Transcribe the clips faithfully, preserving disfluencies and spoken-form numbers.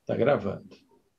Está gravando.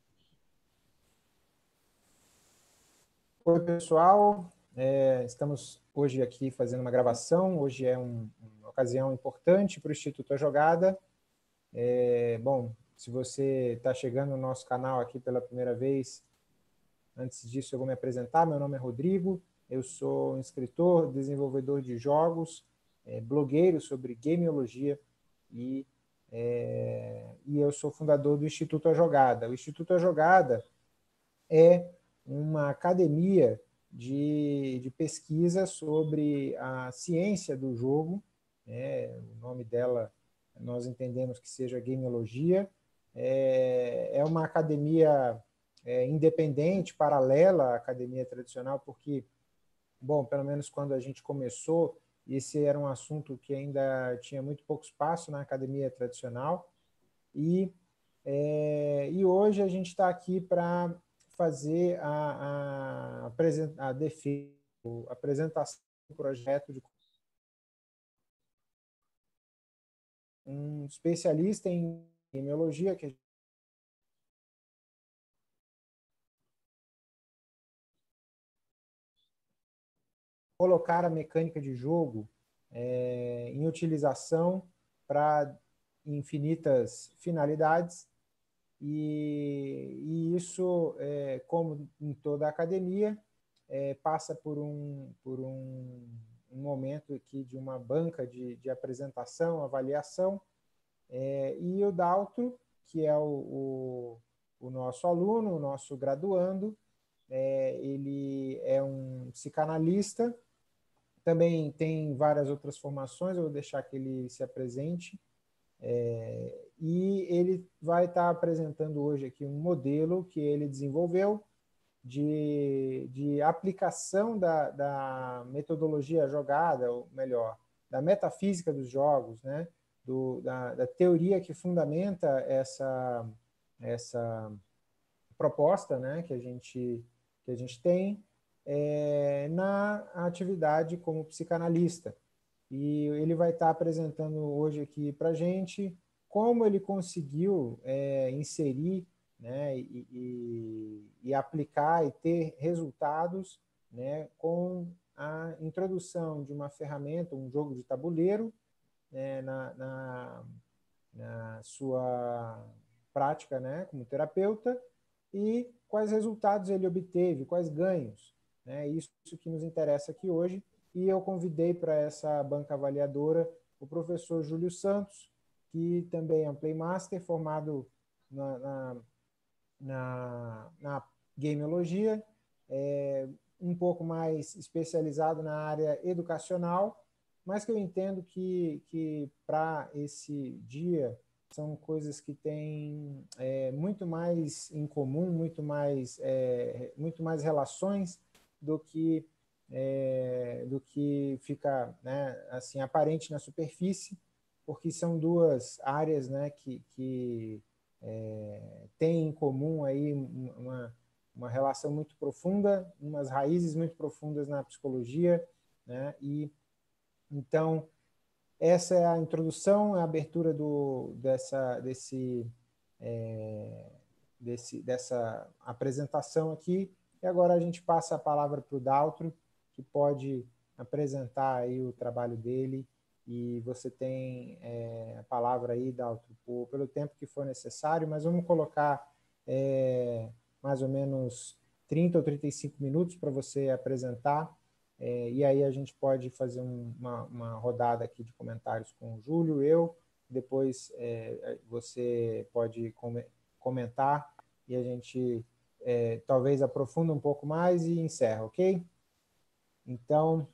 Oi, pessoal. É, estamos hoje aqui fazendo uma gravação. Hoje é um, uma ocasião importante para o Instituto A Jogada. É, bom, se você está chegando no nosso canal aqui pela primeira vez, antes disso eu vou me apresentar. Meu nome é Rodrigo, eu sou um escritor, desenvolvedor de jogos, é, blogueiro sobre gameologia e, é, e eu sou fundador do Instituto A Jogada. O Instituto A Jogada é uma academia de, de pesquisa sobre a ciência do jogo, né? O nome dela nós entendemos que seja gameologia. É, é uma academia é, independente, paralela à academia tradicional, porque, bom, pelo menos quando a gente começou, esse era um assunto que ainda tinha muito pouco espaço na academia tradicional, e, é, e hoje a gente está aqui para fazer a, a, a defesa, a apresentação do projeto de um especialista em epidemiologia, que colocar a mecânica de jogo é, em utilização para infinitas finalidades, e, e isso, é, como em toda a academia, é, passa por um, por um, um momento aqui de uma banca de, de apresentação, avaliação, é, e o Daltro, que é o, o, o nosso aluno, o nosso graduando, é, ele é um psicanalista, também tem várias outras formações, eu vou deixar que ele se apresente, é, e ele vai estar apresentando hoje aqui um modelo que ele desenvolveu de, de aplicação da, da metodologia jogada, ou melhor, da metafísica dos jogos, né? Do, da, da teoria que fundamenta essa, essa proposta, né? que, a gente, que a gente tem é, na atividade como psicanalista. E ele vai estar apresentando hoje aqui para a gente como ele conseguiu é, inserir, né, e, e, e aplicar e ter resultados, né, com a introdução de uma ferramenta, um jogo de tabuleiro, né, na, na, na sua prática, né, como terapeuta, e quais resultados ele obteve, quais ganhos. Né, isso que nos interessa aqui hoje. E eu convidei para essa banca avaliadora o professor Júlio Santos, que também é um Playmaster, formado na, na, na, na gameologia, é, um pouco mais especializado na área educacional, mas que eu entendo que, que para esse dia são coisas que têm é, muito mais em comum, muito mais, é, muito mais relações do que, é, do que fica, né, assim, aparente na superfície, porque são duas áreas, né, que, que é, têm em comum aí uma, uma relação muito profunda, umas raízes muito profundas na psicologia, né, e então essa é a introdução, a abertura do, dessa, desse, é, desse, dessa apresentação aqui. E agora a gente passa a palavra para o Daltro, que pode apresentar aí o trabalho dele. E você tem é, a palavra aí, Daltro, por, pelo tempo que for necessário, mas vamos colocar é, mais ou menos trinta ou trinta e cinco minutos para você apresentar. É, e aí a gente pode fazer um, uma, uma rodada aqui de comentários com o Júlio, eu, depois é, você pode com, comentar e a gente é, talvez aprofunda um pouco mais e encerra, ok? Então...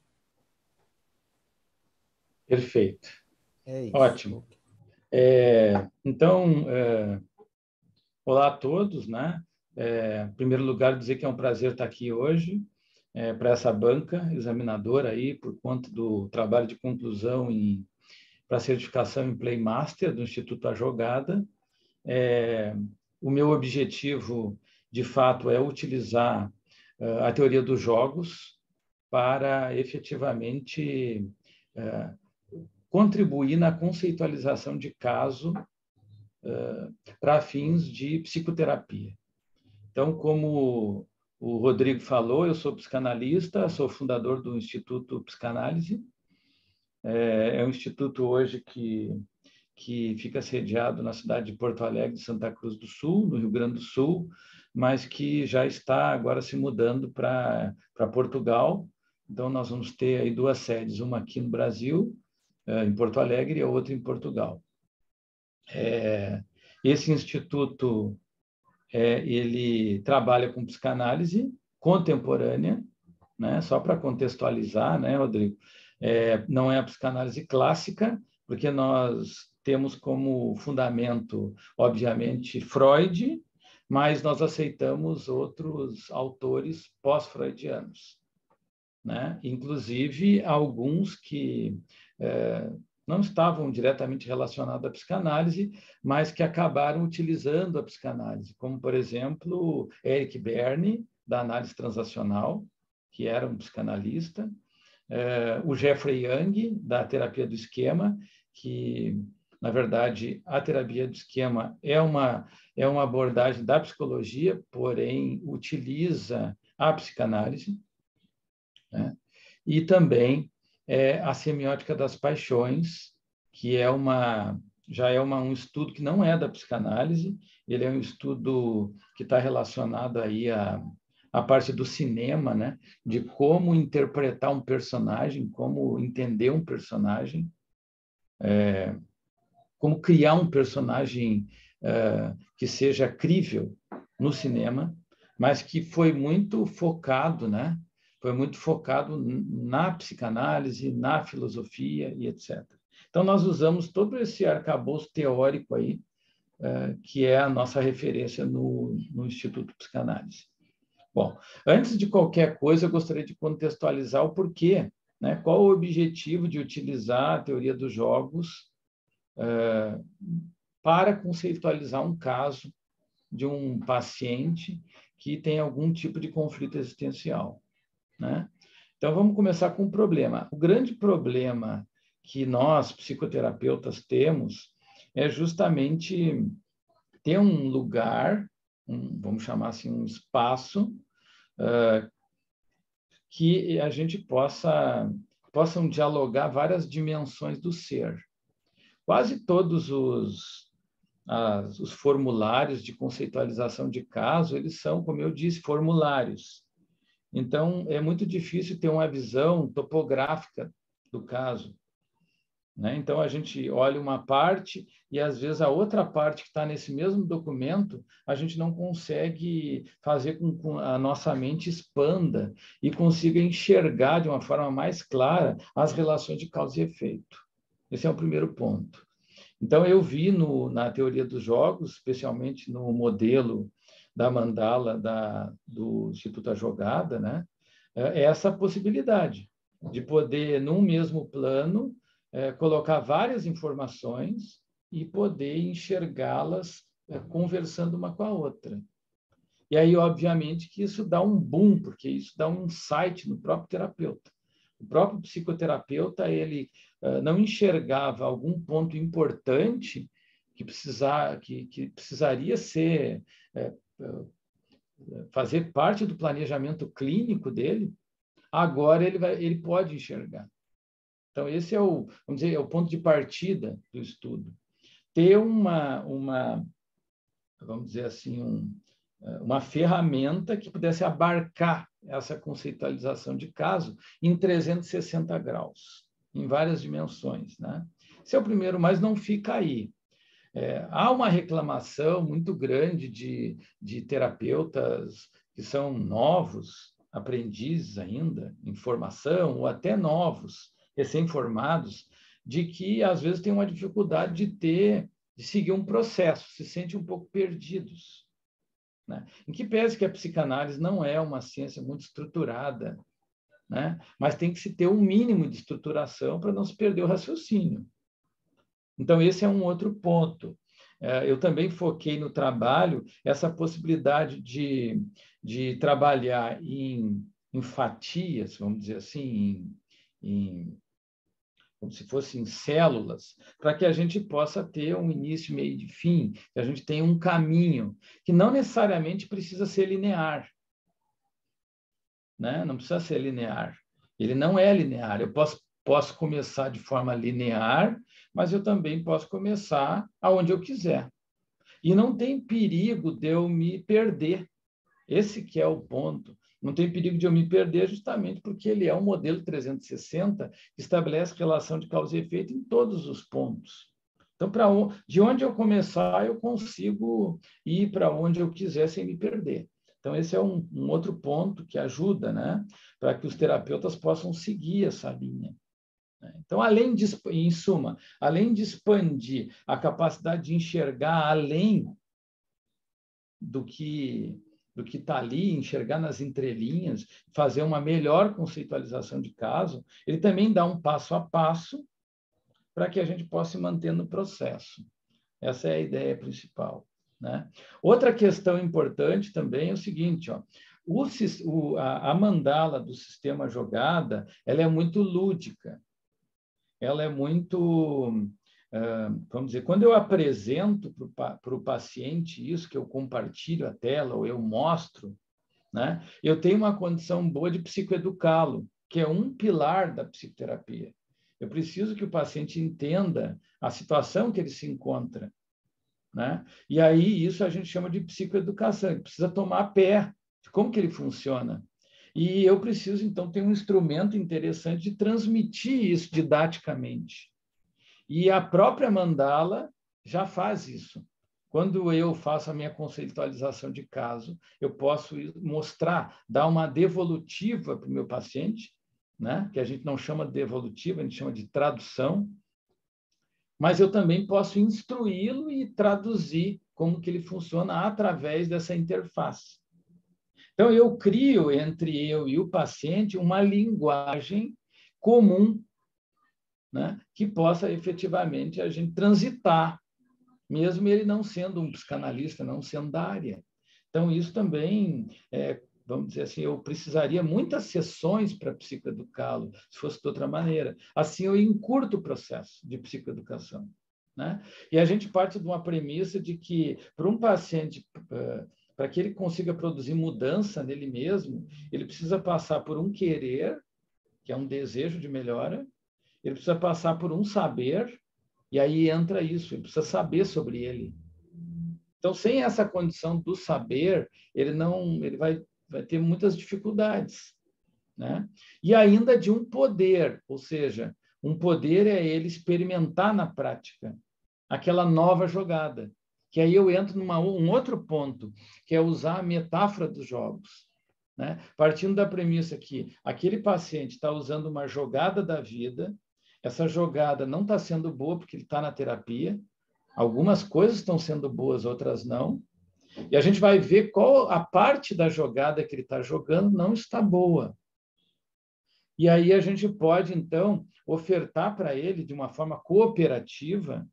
Perfeito. É isso. Ótimo. É, então, é, olá a todos, né? É, em primeiro lugar, dizer que é um prazer estar aqui hoje, é, para essa banca examinadora aí, por conta do trabalho de conclusão para certificação em Playmaster do Instituto A Jogada. É, o meu objetivo, de fato, é utilizar uh, a teoria dos jogos para efetivamente uh, contribuir na conceitualização de caso uh, para fins de psicoterapia. Então, como o Rodrigo falou, eu sou psicanalista, sou fundador do Instituto Psicanálise. É, é um instituto hoje que, que fica sediado na cidade de Porto Alegre, de Santa Cruz do Sul, no Rio Grande do Sul, mas que já está agora se mudando para para Portugal. Então, nós vamos ter aí duas sedes, uma aqui no Brasil, em Porto Alegre, e a outra em Portugal. É, esse instituto, é, ele trabalha com psicanálise contemporânea, né? Só para contextualizar, né, Rodrigo? É, não é a psicanálise clássica, porque nós temos como fundamento, obviamente, Freud, mas nós aceitamos outros autores pós-freudianos, né? Inclusive alguns que é, não estavam diretamente relacionados à psicanálise, mas que acabaram utilizando a psicanálise, como, por exemplo, Eric Berne, da análise transacional, que era um psicanalista, é, o Jeffrey Young, da terapia do esquema, que, na verdade, a terapia do esquema é uma, é uma abordagem da psicologia, porém utiliza a psicanálise, né? E também é, a semiótica das paixões, que é uma, já é uma, um estudo que não é da psicanálise, ele é um estudo que está relacionado aí a, a parte do cinema, né? De como interpretar um personagem, como entender um personagem, é, como criar um personagem é, que seja crível no cinema, mas que foi muito focado, né? Foi muito focado na psicanálise, na filosofia e etcétera. Então, nós usamos todo esse arcabouço teórico aí, uh, que é a nossa referência no, no Instituto Psicanálise. Bom, antes de qualquer coisa, eu gostaria de contextualizar o porquê, né? Qual o objetivo de utilizar a teoria dos jogos uh, para conceitualizar um caso de um paciente que tem algum tipo de conflito existencial, né? Então, vamos começar com o problema. O grande problema que nós, psicoterapeutas, temos é justamente ter um lugar, um, vamos chamar assim, um espaço, uh, que a gente possa possam dialogar várias dimensões do ser. Quase todos os, as, os formulários de conceitualização de caso, eles são, como eu disse, formulários. Então, é muito difícil ter uma visão topográfica do caso, né? Então, a gente olha uma parte e, às vezes, a outra parte que está nesse mesmo documento, a gente não consegue fazer com que a nossa mente expanda e consiga enxergar de uma forma mais clara as relações de causa e efeito. Esse é o primeiro ponto. Então, eu vi no, na teoria dos jogos, especialmente no modelo da mandala da, do Instituto A Jogada, né? É essa possibilidade de poder, num mesmo plano, é, colocar várias informações e poder enxergá-las é, conversando uma com a outra. E aí, obviamente, que isso dá um boom, porque isso dá um insight no próprio terapeuta. O próprio psicoterapeuta, ele uh, não enxergava algum ponto importante que, precisar, que, que precisaria ser... É, fazer parte do planejamento clínico dele, agora ele, vai, ele pode enxergar. Então, esse é o, vamos dizer, é o ponto de partida do estudo. Ter uma, uma vamos dizer assim, um, uma ferramenta que pudesse abarcar essa conceitualização de caso em trezentos e sessenta graus, em várias dimensões, né? Esse é o primeiro, mas não fica aí. É, há uma reclamação muito grande de, de terapeutas que são novos, aprendizes ainda, em formação, ou até novos, recém-formados, de que, às vezes, têm uma dificuldade de ter, de seguir um processo, se sentem um pouco perdidos, né? Em que pese que a psicanálise não é uma ciência muito estruturada, né? Mas tem que se ter um mínimo de estruturação para não se perder o raciocínio. Então, esse é um outro ponto. Eu também foquei no trabalho essa possibilidade de, de trabalhar em, em fatias, vamos dizer assim, em, em como se fossem células, para que a gente possa ter um início, meio e fim, que a gente tenha um caminho, que não necessariamente precisa ser linear. Né? Não precisa ser linear. Ele não é linear. Eu posso, posso começar de forma linear, mas eu também posso começar aonde eu quiser. E não tem perigo de eu me perder. Esse que é o ponto. Não tem perigo de eu me perder justamente porque ele é um modelo trezentos e sessenta que estabelece relação de causa e efeito em todos os pontos. Então, para de onde eu começar, eu consigo ir para onde eu quiser sem me perder. Então, esse é um, um outro ponto que ajuda, né, para que os terapeutas possam seguir essa linha. Então, além de, em suma, além de expandir a capacidade de enxergar além do que do que está ali, enxergar nas entrelinhas, fazer uma melhor conceitualização de caso, ele também dá um passo a passo para que a gente possa se manter no processo. Essa é a ideia principal. Né? Outra questão importante também é o seguinte, ó, o, o, a, a mandala do sistema jogada, ela é muito lúdica, ela é muito... Uh, vamos dizer, quando eu apresento para o paciente isso, que eu compartilho a tela ou eu mostro, né, eu tenho uma condição boa de psicoeducá-lo, que é um pilar da psicoterapia. Eu preciso que o paciente entenda a situação que ele se encontra. Né? E aí isso a gente chama de psicoeducação, ele precisa tomar pé de como que ele funciona. E eu preciso, então, ter um instrumento interessante de transmitir isso didaticamente. E a própria mandala já faz isso. Quando eu faço a minha conceitualização de caso, eu posso mostrar, dar uma devolutiva para o meu paciente, né? Que a gente não chama de devolutiva, a gente chama de tradução, mas eu também posso instruí-lo e traduzir como que ele funciona através dessa interface. Então, eu crio entre eu e o paciente uma linguagem comum, né, que possa efetivamente a gente transitar, mesmo ele não sendo um psicanalista, não sendo da área. Então, isso também, é, vamos dizer assim, eu precisaria muitas sessões para psicoeducá-lo, se fosse de outra maneira. Assim, eu encurto o processo de psicoeducação. Né? E a gente parte de uma premissa de que, para um paciente, para que ele consiga produzir mudança nele mesmo, ele precisa passar por um querer, que é um desejo de melhora, ele precisa passar por um saber, e aí entra isso, ele precisa saber sobre ele. Então, sem essa condição do saber, ele não, ele vai, vai ter muitas dificuldades. Né? E ainda de um poder, ou seja, um poder é ele experimentar na prática aquela nova jogada, que aí eu entro num um outro ponto, que é usar a metáfora dos jogos. Né? Partindo da premissa que aquele paciente está usando uma jogada da vida, essa jogada não está sendo boa porque ele está na terapia, algumas coisas estão sendo boas, outras não, e a gente vai ver qual a parte da jogada que ele está jogando não está boa. E aí a gente pode, então, ofertar para ele, de uma forma cooperativa,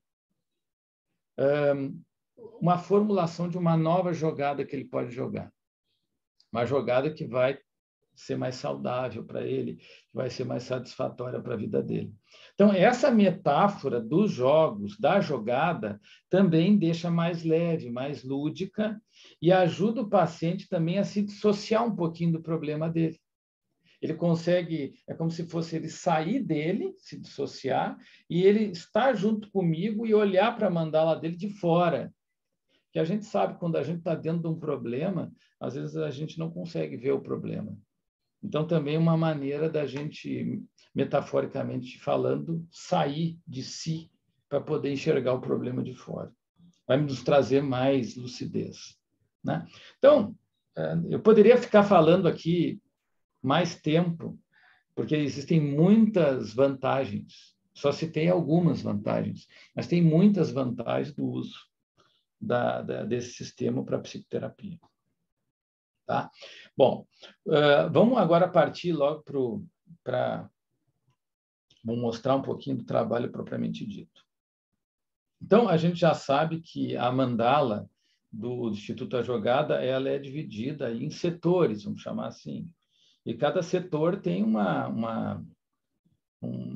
uma formulação de uma nova jogada que ele pode jogar. Uma jogada que vai ser mais saudável para ele, que vai ser mais satisfatória para a vida dele. Então, essa metáfora dos jogos, da jogada, também deixa mais leve, mais lúdica e ajuda o paciente também a se dissociar um pouquinho do problema dele. Ele consegue, é como se fosse ele sair dele, se dissociar, e ele estar junto comigo e olhar para a mandala dele de fora. Que a gente sabe, quando a gente está dentro de um problema, às vezes a gente não consegue ver o problema. Então, também é uma maneira da gente, metaforicamente falando, sair de si para poder enxergar o problema de fora. Vai nos trazer mais lucidez. Né? Então, eu poderia ficar falando aqui mais tempo, porque existem muitas vantagens. Só citei algumas vantagens, mas tem muitas vantagens do uso da, da, desse sistema para a psicoterapia. Tá? Bom, uh, vamos agora partir logo para... Vamos mostrar um pouquinho do trabalho propriamente dito. Então, a gente já sabe que a mandala do Instituto A Jogada, ela é dividida em setores, vamos chamar assim. E cada setor tem uma, uma, um,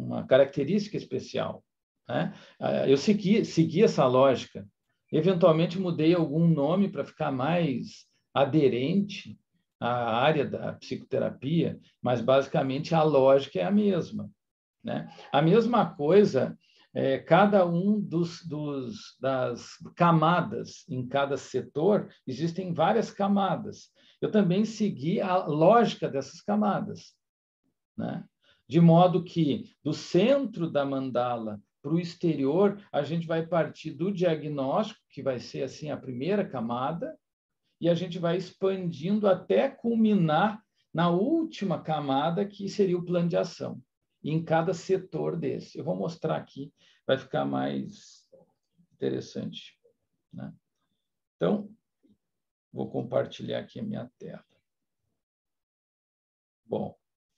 uma característica especial, né? Eu segui, segui essa lógica. Eventualmente, mudei algum nome para ficar mais aderente à área da psicoterapia, mas, basicamente, a lógica é a mesma, né? A mesma coisa, é, cada um dos, dos, das camadas em cada setor, existem várias camadas. Eu também segui a lógica dessas camadas, né? De modo que, do centro da mandala para o exterior, a gente vai partir do diagnóstico, que vai ser assim a primeira camada, e a gente vai expandindo até culminar na última camada, que seria o plano de ação, em cada setor desse. Eu vou mostrar aqui, vai ficar mais interessante, né? Então, vou compartilhar aqui a minha tela. Bom,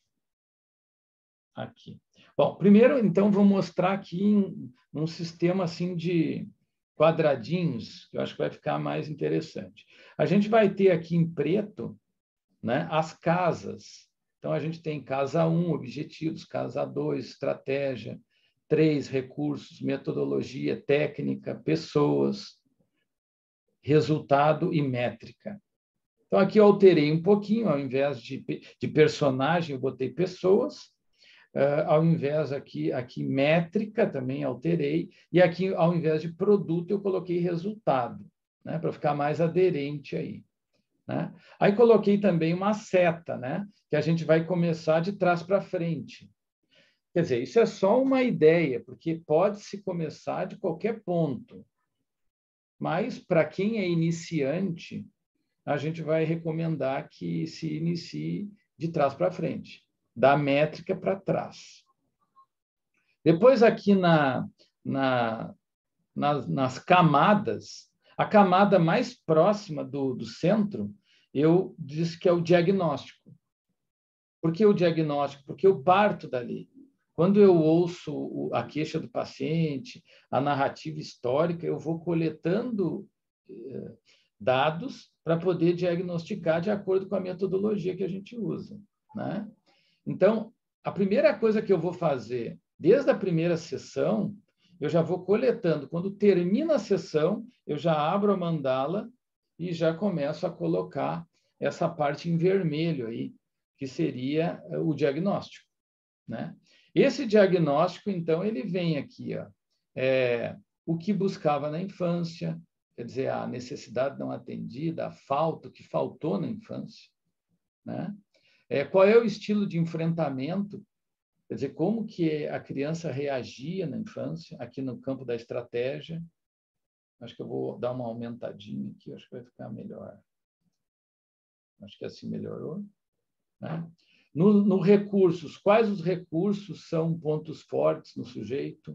aqui. Bom, primeiro, então, vou mostrar aqui em um sistema assim de quadradinhos, que eu acho que vai ficar mais interessante. A gente vai ter aqui em preto, né, as casas. Então, a gente tem casa um, objetivos, casa dois, estratégia, três, recursos, metodologia, técnica, pessoas, resultado e métrica. Então, aqui eu alterei um pouquinho, ao invés de, de personagem, eu botei pessoas. Uh, ao invés aqui, aqui métrica, também alterei, e aqui, ao invés de produto, eu coloquei resultado, né, para ficar mais aderente aí, né? Aí coloquei também uma seta, né, que a gente vai começar de trás para frente. Quer dizer, isso é só uma ideia, porque pode-se começar de qualquer ponto. Mas, para quem é iniciante, a gente vai recomendar que se inicie de trás para frente, da métrica para trás. Depois, aqui na, na, nas, nas camadas, a camada mais próxima do, do centro, eu disse que é o diagnóstico. Por que o diagnóstico? Porque eu parto dali. Quando eu ouço a queixa do paciente, a narrativa histórica, eu vou coletando eh, dados para poder diagnosticar de acordo com a metodologia que a gente usa, né? Então, a primeira coisa que eu vou fazer, desde a primeira sessão, eu já vou coletando. Quando termina a sessão, eu já abro a mandala e já começo a colocar essa parte em vermelho aí, que seria o diagnóstico, né? Esse diagnóstico, então, ele vem aqui, ó, é, o que buscava na infância, quer dizer, a necessidade não atendida, a falta, o que faltou na infância, né? É, qual é o estilo de enfrentamento, quer dizer, como que a criança reagia na infância, aqui no campo da estratégia. Acho que eu vou dar uma aumentadinha aqui, acho que vai ficar melhor. Acho que assim melhorou, né? No, no recursos, quais os recursos são pontos fortes no sujeito?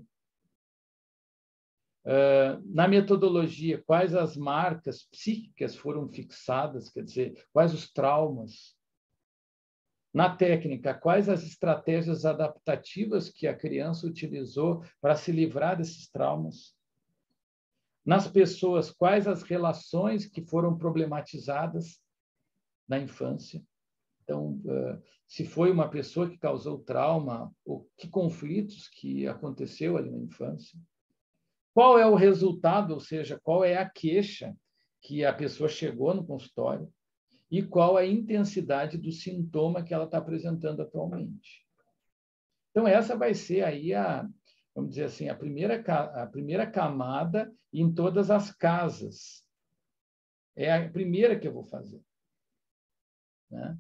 Uh, na metodologia, quais as marcas psíquicas foram fixadas, quer dizer, quais os traumas? Na técnica, quais as estratégias adaptativas que a criança utilizou para se livrar desses traumas? Nas pessoas, quais as relações que foram problematizadas na infância? Então, se foi uma pessoa que causou trauma, ou que conflitos que aconteceu ali na infância? Qual é o resultado, ou seja, qual é a queixa que a pessoa chegou no consultório? E qual a intensidade do sintoma que ela está apresentando atualmente? Então, essa vai ser aí a, vamos dizer assim, a primeira, a primeira camada em todas as casas. É a primeira que eu vou fazer, né?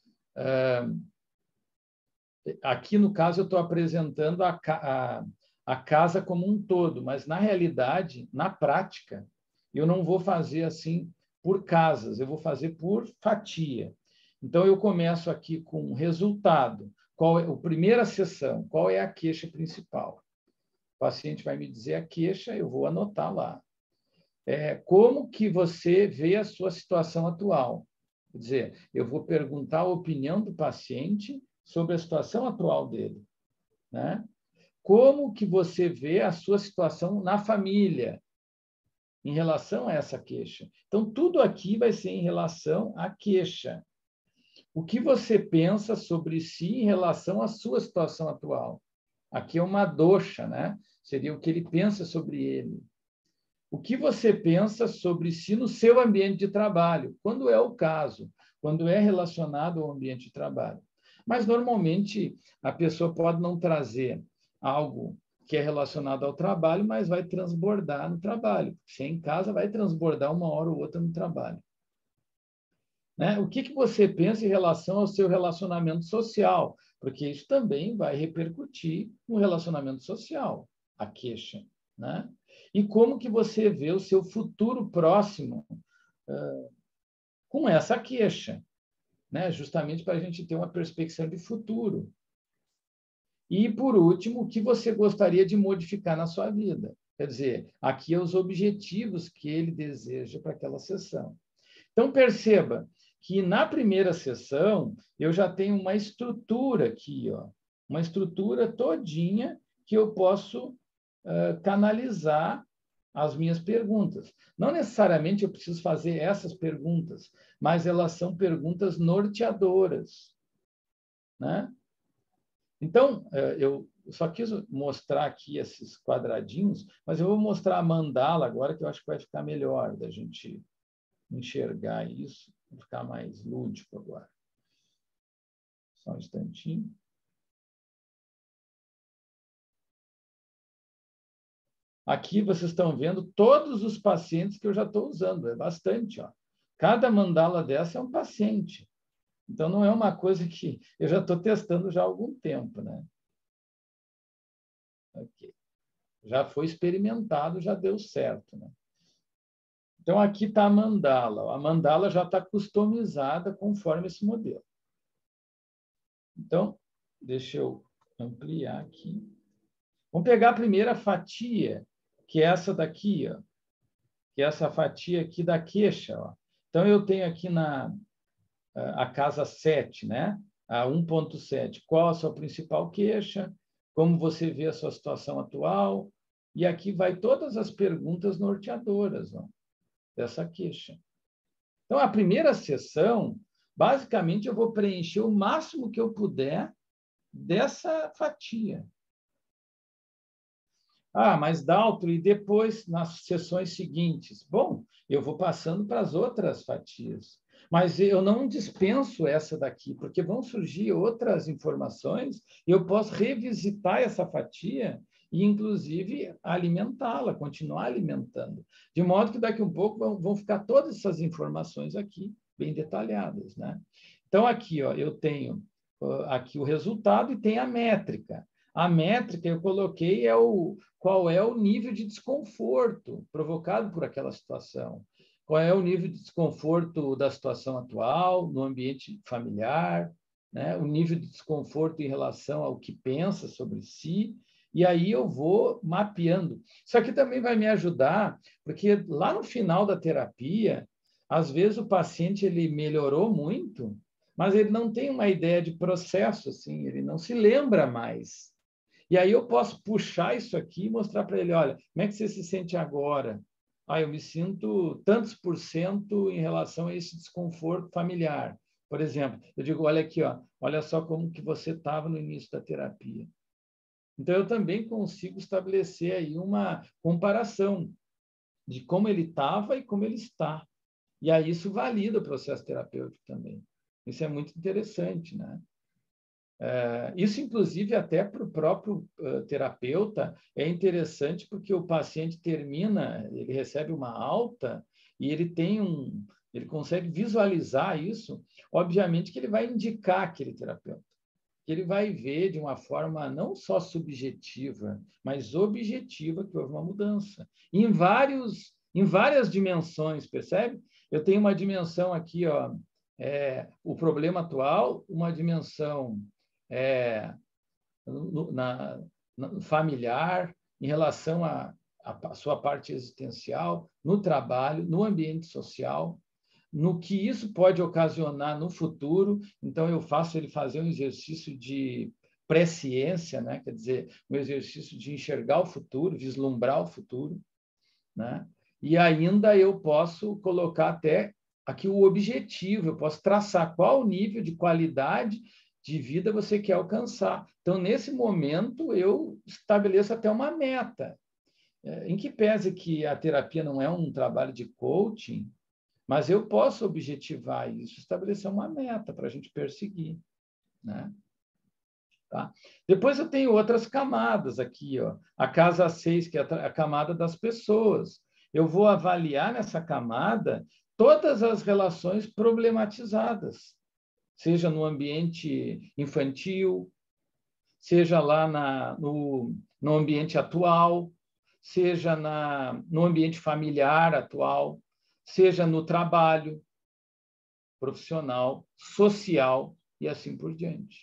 Aqui, no caso, eu estou apresentando a, a, a casa como um todo, mas, na realidade, na prática, eu não vou fazer assim por casas, eu vou fazer por fatia. Então, eu começo aqui com resultado. Qual é a primeira sessão? Qual é a queixa principal? O paciente vai me dizer a queixa, eu vou anotar lá. É, como que você vê a sua situação atual? Quer dizer, eu vou perguntar a opinião do paciente sobre a situação atual dele, né? Como que você vê a sua situação na família em relação a essa queixa? Então, tudo aqui vai ser em relação à queixa. O que você pensa sobre si em relação à sua situação atual? Aqui é uma dosha, né? Seria o que ele pensa sobre ele. O que você pensa sobre si no seu ambiente de trabalho, quando é o caso, quando é relacionado ao ambiente de trabalho. Mas, normalmente, a pessoa pode não trazer algo que é relacionado ao trabalho, mas vai transbordar no trabalho. Se é em casa, vai transbordar uma hora ou outra no trabalho. Né? O que, que você pensa em relação ao seu relacionamento social? Porque isso também vai repercutir no relacionamento social, a queixa. Né? E como que você vê o seu futuro próximo uh, com essa queixa, né? Justamente para a gente ter uma perspectiva de futuro. E, por último, o que você gostaria de modificar na sua vida? Quer dizer, aqui é os objetivos que ele deseja para aquela sessão. Então, perceba que na primeira sessão eu já tenho uma estrutura aqui, ó, uma estrutura todinha que eu posso uh, canalizar as minhas perguntas. Não necessariamente eu preciso fazer essas perguntas, mas elas são perguntas norteadoras, né? Então, eu só quis mostrar aqui esses quadradinhos, mas eu vou mostrar a mandala agora, que eu acho que vai ficar melhor da gente enxergar isso, vai ficar mais lúdico agora. Só um instantinho. Aqui vocês estão vendo todos os pacientes que eu já estou usando, é bastante, ó. Cada mandala dessa é um paciente. Então, não é uma coisa que eu já estou testando já há algum tempo, né? Okay. Já foi experimentado, já deu certo, né? Então, aqui está a mandala. A mandala já está customizada conforme esse modelo. Então, deixa eu ampliar aqui. Vamos pegar a primeira fatia, que é essa daqui, ó, que é essa fatia aqui da queixa. Ó. Então, eu tenho aqui na a casa sete, né? A um ponto sete. Qual a sua principal queixa? Como você vê a sua situação atual? E aqui vai todas as perguntas norteadoras, ó, dessa queixa. Então, a primeira sessão, basicamente, eu vou preencher o máximo que eu puder dessa fatia. Ah, mas Daltro, e depois, nas sessões seguintes? Bom, eu vou passando para as outras fatias. Mas eu não dispenso essa daqui, porque vão surgir outras informações e eu posso revisitar essa fatia e, inclusive, alimentá-la, continuar alimentando. De modo que daqui a um pouco vão ficar todas essas informações aqui, bem detalhadas, né? Então, aqui, ó, eu tenho uh, aqui o resultado e tem a métrica. A métrica eu coloquei é o qual é o nível de desconforto provocado por aquela situação. Qual é o nível de desconforto da situação atual, no ambiente familiar, né? O nível de desconforto em relação ao que pensa sobre si, e aí eu vou mapeando. Isso aqui também vai me ajudar, porque lá no final da terapia, às vezes o paciente ele melhorou muito, mas ele não tem uma ideia de processo, assim, ele não se lembra mais. E aí eu posso puxar isso aqui e mostrar para ele, olha, como é que você se sente agora? Ah, eu me sinto tantos por cento em relação a esse desconforto familiar. Por exemplo, eu digo, olha aqui, ó, olha só como que você estava no início da terapia. Então, eu também consigo estabelecer aí uma comparação de como ele estava e como ele está. E aí isso valida o processo terapêutico também. Isso é muito interessante, né? Uh, isso, inclusive, até para o próprio uh, terapeuta, é interessante porque o paciente termina, ele recebe uma alta e ele tem um, ele consegue visualizar isso. Obviamente que ele vai indicar aquele terapeuta, que ele vai ver de uma forma não só subjetiva, mas objetiva que houve uma mudança. Em vários, em várias dimensões, percebe? Eu tenho uma dimensão aqui, ó, é, o problema atual, uma dimensão É, no, na, no familiar, em relação à sua parte existencial, no trabalho, no ambiente social, no que isso pode ocasionar no futuro. Então, eu faço ele fazer um exercício de presciência, né? Quer dizer, um exercício de enxergar o futuro, vislumbrar o futuro, né? E ainda eu posso colocar até aqui o objetivo, eu posso traçar qual o nível de qualidade de vida você quer alcançar. Então, nesse momento, eu estabeleço até uma meta. Em que pese que a terapia não é um trabalho de coaching, mas eu posso objetivar isso, estabelecer uma meta para a gente perseguir, né? Tá? Depois eu tenho outras camadas aqui, ó. A casa seis, que é a camada das pessoas. Eu vou avaliar nessa camada todas as relações problematizadas, seja no ambiente infantil, seja lá na, no, no ambiente atual, seja na, no ambiente familiar atual, seja no trabalho profissional, social e assim por diante,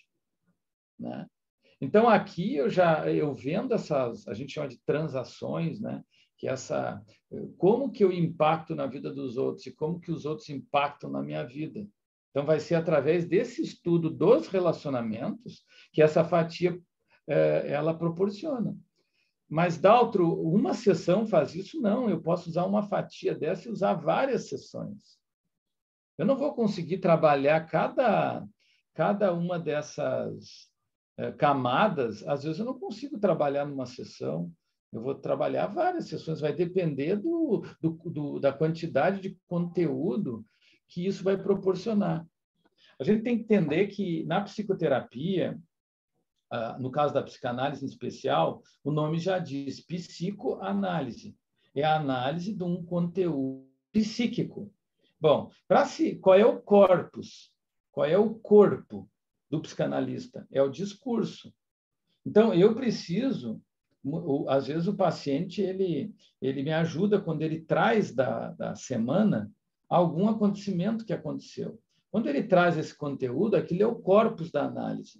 né? Então, aqui eu já eu vendo essas, a gente chama de transações, né? Que essa, como que eu impacto na vida dos outros e como que os outros impactam na minha vida. Então, vai ser através desse estudo dos relacionamentos que essa fatia eh, ela proporciona. Mas, Daltro, uma sessão faz isso? Não, eu posso usar uma fatia dessa e usar várias sessões. Eu não vou conseguir trabalhar cada, cada uma dessas eh, camadas, às vezes eu não consigo trabalhar numa sessão, eu vou trabalhar várias sessões, vai depender do, do, do, da quantidade de conteúdo que isso vai proporcionar. A gente tem que entender que na psicoterapia, ah, no caso da psicanálise em especial, o nome já diz, psicoanálise. É a análise de um conteúdo psíquico. Bom, para si, qual é o corpus? Qual é o corpo do psicanalista? É o discurso. Então, eu preciso, às vezes o paciente, ele, ele me ajuda quando ele traz da, da semana algum acontecimento que aconteceu. Quando ele traz esse conteúdo, aquilo é o corpus da análise.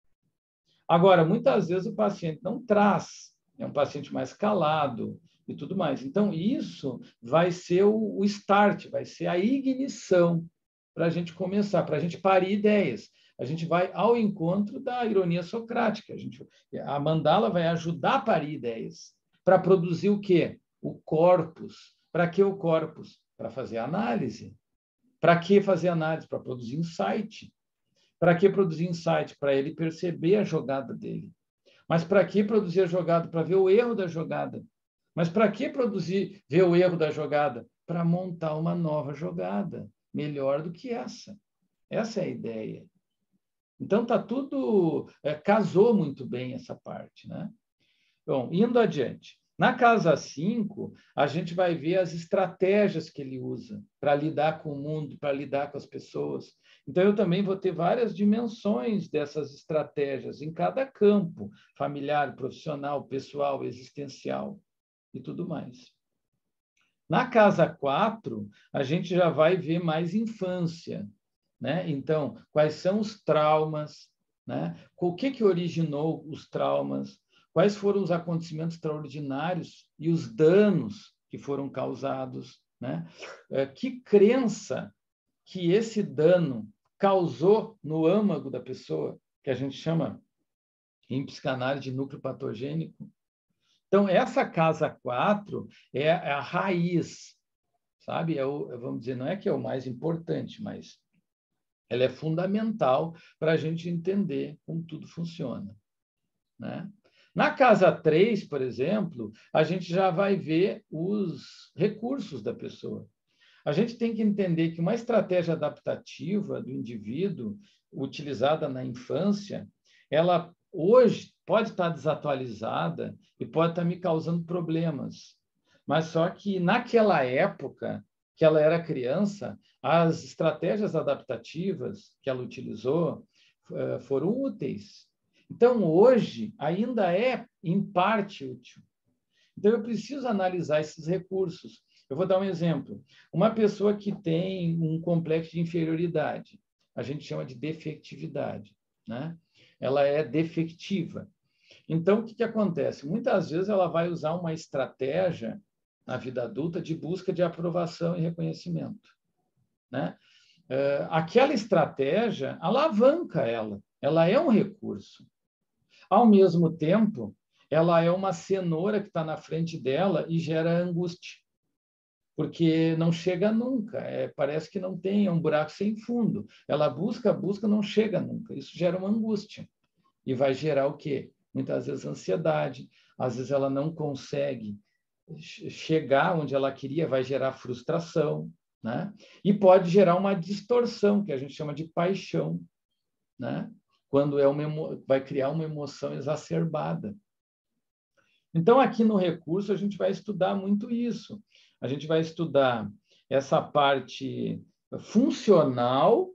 Agora, muitas vezes o paciente não traz, é um paciente mais calado e tudo mais. Então, isso vai ser o, o start, vai ser a ignição para a gente começar, para a gente parir ideias. A gente vai ao encontro da ironia socrática. A, gente, a mandala vai ajudar a parir ideias. Para produzir o quê? O corpus. Para que o corpus? Para fazer análise. Para que fazer análise? Para produzir insight. Para que produzir insight? Para ele perceber a jogada dele. Mas para que produzir a jogada? Para ver o erro da jogada. Mas para que produzir, ver o erro da jogada? Para montar uma nova jogada, melhor do que essa. Essa é a ideia. Então, tá tudo... É, casou muito bem essa parte, né? Bom, indo adiante. Na casa cinco, a gente vai ver as estratégias que ele usa para lidar com o mundo, para lidar com as pessoas. Então, eu também vou ter várias dimensões dessas estratégias em cada campo, familiar, profissional, pessoal, existencial e tudo mais. Na casa quatro, a gente já vai ver mais infância, né? Então, quais são os traumas, né? O que, que originou os traumas? Quais foram os acontecimentos extraordinários e os danos que foram causados, né? Que crença que esse dano causou no âmago da pessoa, que a gente chama em psicanálise de núcleo patogênico. Então, essa casa quatro é a raiz, sabe? É o, vamos dizer, não é que é o mais importante, mas ela é fundamental para a gente entender como tudo funciona, né? Na casa três, por exemplo, a gente já vai ver os recursos da pessoa. A gente tem que entender que uma estratégia adaptativa do indivíduo, utilizada na infância, ela hoje pode estar desatualizada e pode estar me causando problemas. Mas só que naquela época que ela era criança, as estratégias adaptativas que ela utilizou foram úteis. Então, hoje, ainda é, em parte, útil. Então, eu preciso analisar esses recursos. Eu vou dar um exemplo. Uma pessoa que tem um complexo de inferioridade, a gente chama de defectividade, né? Ela é defectiva. Então, o que, que acontece? Muitas vezes ela vai usar uma estratégia na vida adulta de busca de aprovação e reconhecimento, né? Uh, aquela estratégia alavanca ela, ela é um recurso. Ao mesmo tempo, ela é uma cenoura que está na frente dela e gera angústia. porque não chega nunca. É, parece que não tem, é um buraco sem fundo. Ela busca, busca, não chega nunca. Isso gera uma angústia. E vai gerar o quê? Muitas vezes ansiedade. Às vezes ela não consegue chegar onde ela queria, vai gerar frustração, né? E pode gerar uma distorção, que a gente chama de paixão, né? Quando é uma, vai criar uma emoção exacerbada. Então, aqui no recurso, a gente vai estudar muito isso. A gente vai estudar essa parte funcional,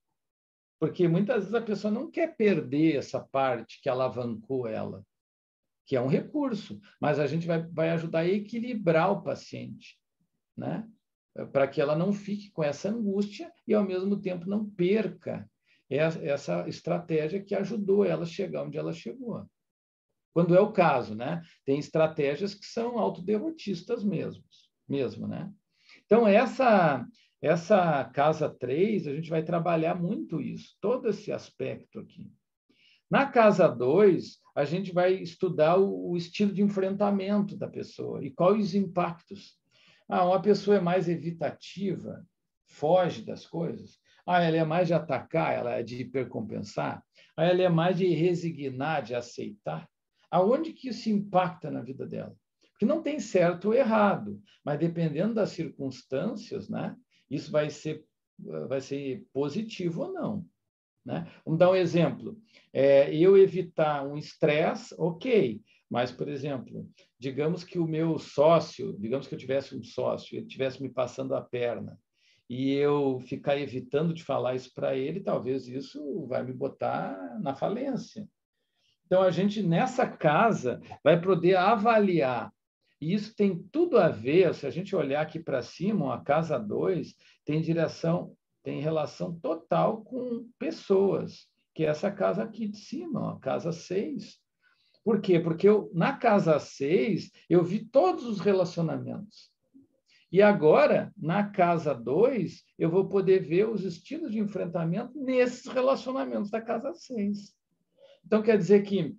porque muitas vezes a pessoa não quer perder essa parte que alavancou ela, que é um recurso, mas a gente vai, vai ajudar a equilibrar o paciente, né? Para que ela não fique com essa angústia e, ao mesmo tempo, não perca essa estratégia que ajudou ela a chegar onde ela chegou. Quando é o caso, né? Tem estratégias que são autoderrotistas mesmo, mesmo, né? Então, essa, essa casa três, a gente vai trabalhar muito isso, todo esse aspecto aqui. Na casa dois, a gente vai estudar o, o estilo de enfrentamento da pessoa e quais os impactos. Ah, uma pessoa é mais evitativa, foge das coisas. Ah, ela é mais de atacar, ela é de hipercompensar. Ah, ela é mais de resignar, de aceitar. Aonde que isso impacta na vida dela? Porque não tem certo ou errado, mas dependendo das circunstâncias, né, isso vai ser, vai ser positivo ou não. Né? Vamos dar um exemplo. É, eu evitar um estresse, ok. Mas, por exemplo, digamos que o meu sócio, digamos que eu tivesse um sócio, ele estivesse me passando a perna, e eu ficar evitando de falar isso para ele, talvez isso vai me botar na falência. Então, a gente, nessa casa, vai poder avaliar. E isso tem tudo a ver, se a gente olhar aqui para cima, a casa dois tem direção, tem relação total com pessoas, que é essa casa aqui de cima, a casa seis. Por quê? Porque eu, na casa seis, eu vi todos os relacionamentos. E agora, na casa dois, eu vou poder ver os estilos de enfrentamento nesses relacionamentos da casa seis. Então, quer dizer que,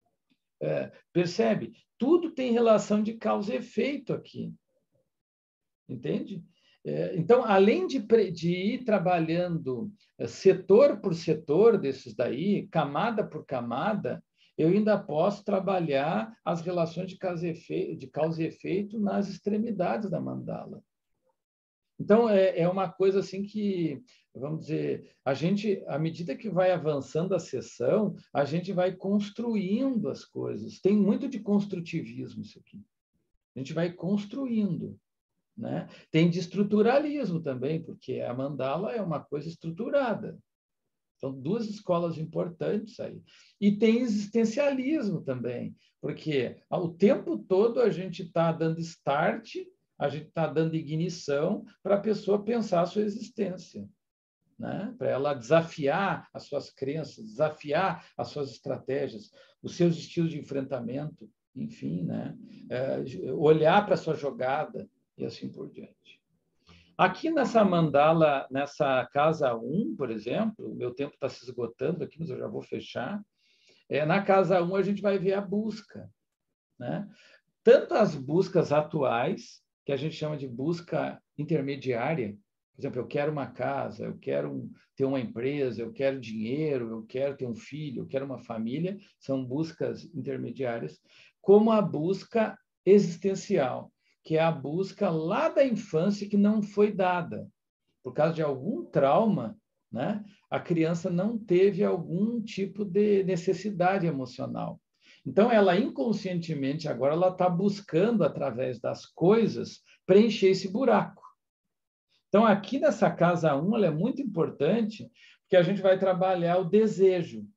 é, percebe? Tudo tem relação de causa e efeito aqui. Entende? É, então, além de, de ir trabalhando é, setor por setor desses daí, camada por camada, eu ainda posso trabalhar as relações de causa e efeito, de causa e efeito nas extremidades da mandala. Então, é, é uma coisa assim que, vamos dizer, a gente, à medida que vai avançando a sessão, a gente vai construindo as coisas. Tem muito de construtivismo isso aqui. A gente vai construindo. Né? Tem de estruturalismo também, porque a mandala é uma coisa estruturada. São duas escolas importantes aí. E tem existencialismo também, porque o tempo todo a gente está dando start, a gente está dando ignição para a pessoa pensar a sua existência, né? Para ela desafiar as suas crenças, desafiar as suas estratégias, os seus estilos de enfrentamento, enfim, né? É, olhar para a sua jogada e assim por diante. Aqui nessa mandala, nessa casa um, por exemplo, o meu tempo está se esgotando aqui, mas eu já vou fechar. É, na casa um, a gente vai ver a busca, né? Tanto as buscas atuais, que a gente chama de busca intermediária, por exemplo, eu quero uma casa, eu quero ter uma empresa, eu quero dinheiro, eu quero ter um filho, eu quero uma família, são buscas intermediárias, como a busca existencial, que é a busca lá da infância que não foi dada. Por causa de algum trauma, né? A criança não teve algum tipo de necessidade emocional. Então, ela inconscientemente, agora, ela está buscando, através das coisas, preencher esse buraco. Então, aqui nessa casa um, ela é muito importante, porque a gente vai trabalhar o desejo,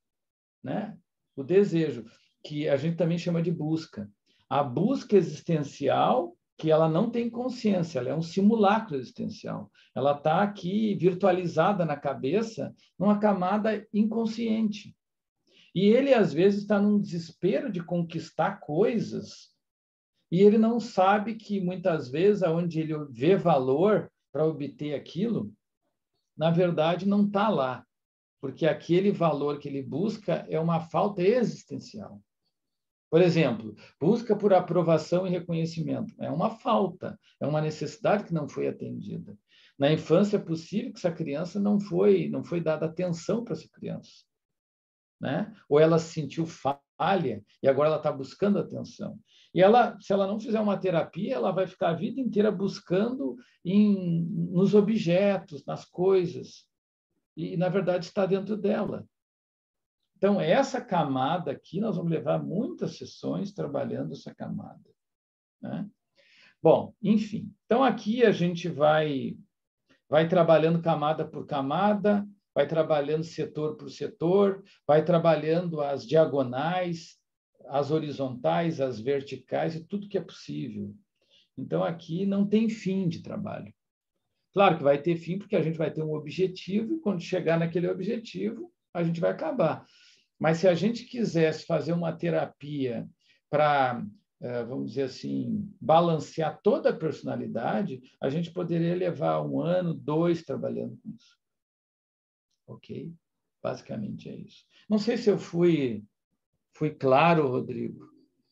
né? O desejo, que a gente também chama de busca. A busca existencial, que ela não tem consciência, ela é um simulacro existencial. Ela está aqui virtualizada na cabeça, numa camada inconsciente. E ele, às vezes, está num desespero de conquistar coisas, e ele não sabe que, muitas vezes, onde ele vê valor para obter aquilo, na verdade, não está lá. Porque aquele valor que ele busca é uma falta existencial. Por exemplo, busca por aprovação e reconhecimento. É uma falta, é uma necessidade que não foi atendida. Na infância é possível que essa criança não foi, não foi dada atenção para essa criança, né? Ou ela se sentiu falha e agora ela está buscando atenção. E ela, se ela não fizer uma terapia, ela vai ficar a vida inteira buscando em, nos objetos, nas coisas. E, na verdade, está dentro dela. Então, essa camada aqui, nós vamos levar muitas sessões trabalhando essa camada, né? Bom, enfim. Então, aqui a gente vai, vai trabalhando camada por camada, vai trabalhando setor por setor, vai trabalhando as diagonais, as horizontais, as verticais e tudo que é possível. Então, aqui não tem fim de trabalho. Claro que vai ter fim, porque a gente vai ter um objetivo, e quando chegar naquele objetivo, a gente vai acabar. Mas se a gente quisesse fazer uma terapia para, vamos dizer assim, balancear toda a personalidade, a gente poderia levar um ano, dois trabalhando com isso. Ok? Basicamente é isso. Não sei se eu fui, fui claro, Rodrigo.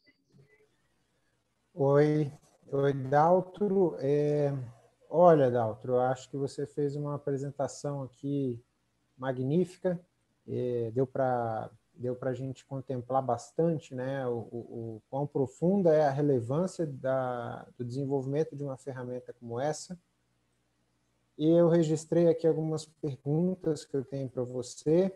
Oi, oi, Daltro. É... Olha, Daltro, eu acho que você fez uma apresentação aqui magnífica. É, deu para deu para a gente contemplar bastante, né, o, o, o quão profunda é a relevância da, do desenvolvimento de uma ferramenta como essa. E eu registrei aqui algumas perguntas que eu tenho para você,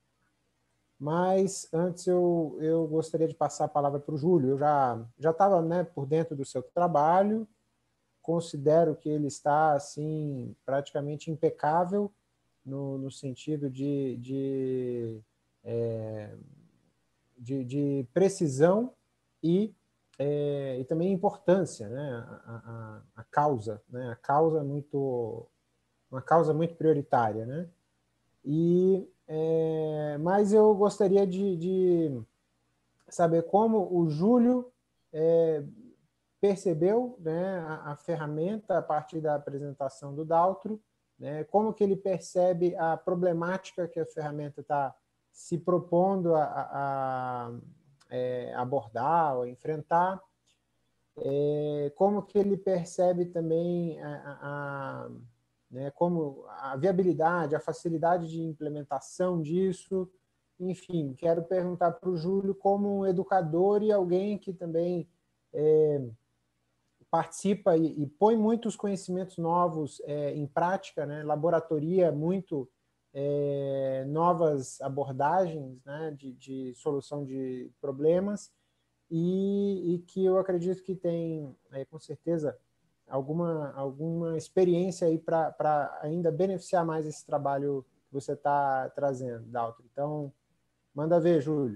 mas antes eu, eu gostaria de passar a palavra para o Júlio. Eu já já estava, né, por dentro do seu trabalho, considero que ele está assim praticamente impecável no, no sentido de, de É, de, de precisão e, é, e também importância, né? A, a, a causa, né? A causa muito, uma causa muito prioritária, né? E, é, mas eu gostaria de, de saber como o Júlio é, percebeu, né, a, a ferramenta a partir da apresentação do Daltro, né? Como que ele percebe a problemática que a ferramenta está se propondo a, a, a é, abordar ou enfrentar, é, como que ele percebe também a, a, a, né, como a viabilidade, a facilidade de implementação disso. Enfim, quero perguntar para o Júlio como um educador e alguém que também é, participa e, e põe muitos conhecimentos novos é, em prática, né, laboratoria muito é, novas abordagens, né, de, de solução de problemas, e, e que eu acredito que tem, é, com certeza, alguma, alguma experiência aí para ainda beneficiar mais esse trabalho que você está trazendo, Daltro. Então, manda ver, Júlio.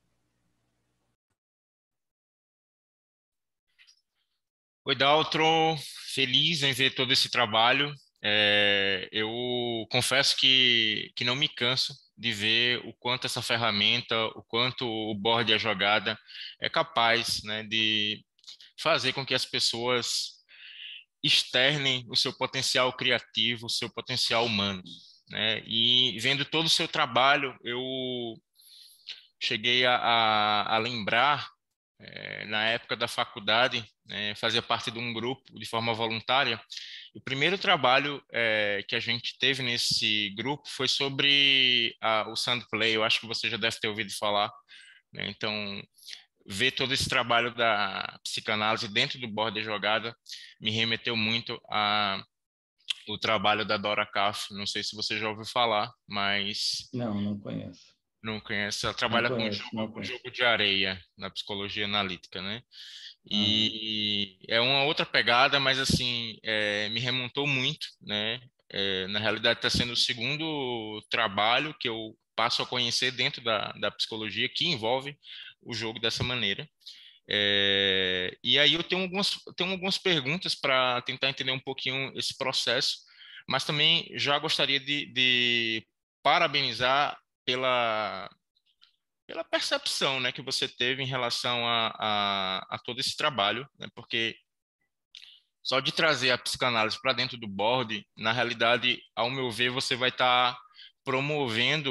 Oi, Daltro, feliz em ver todo esse trabalho. É, eu confesso que, que não me canso de ver o quanto essa ferramenta, o quanto o board e a jogada é capaz, né, de fazer com que as pessoas externem o seu potencial criativo, o seu potencial humano, né? E vendo todo o seu trabalho, eu cheguei a, a, a lembrar, é, na época da faculdade, né, fazia parte de um grupo de forma voluntária. O primeiro trabalho é, que a gente teve nesse grupo foi sobre a, o Sandplay. Eu acho que você já deve ter ouvido falar, né? Então, ver todo esse trabalho da psicanálise dentro do board de jogada me remeteu muito a o trabalho da Dora Kaff. Não sei se você já ouviu falar, mas Não, não conheço. não conhece. Ela Não trabalha com conheço, jogo, não com conheço. jogo de areia na psicologia analítica, né? Ah, E é uma outra pegada, mas assim, é, me remontou muito, né? É, na realidade, está sendo o segundo trabalho que eu passo a conhecer dentro da, da psicologia que envolve o jogo dessa maneira. É, e aí eu tenho algumas, tenho algumas perguntas para tentar entender um pouquinho esse processo, mas também já gostaria de, de parabenizar pela, pela percepção, né, que você teve em relação a, a, a todo esse trabalho, né, porque só de trazer a psicanálise para dentro do board, na realidade, ao meu ver, você vai estar tá promovendo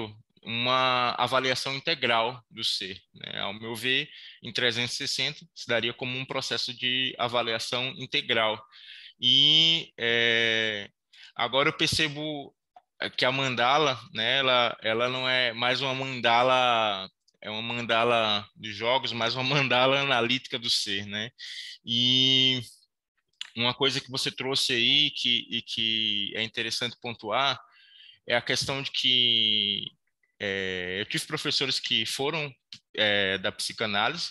uma avaliação integral do ser, né? Ao meu ver, em trezentos e sessenta, se daria como um processo de avaliação integral. E é, agora eu percebo que a mandala, né, ela, ela não é mais uma mandala, é uma mandala dos jogos, mas uma mandala analítica do ser, né? E uma coisa que você trouxe aí que, e que é interessante pontuar é a questão de que é, eu tive professores que foram é, da psicanálise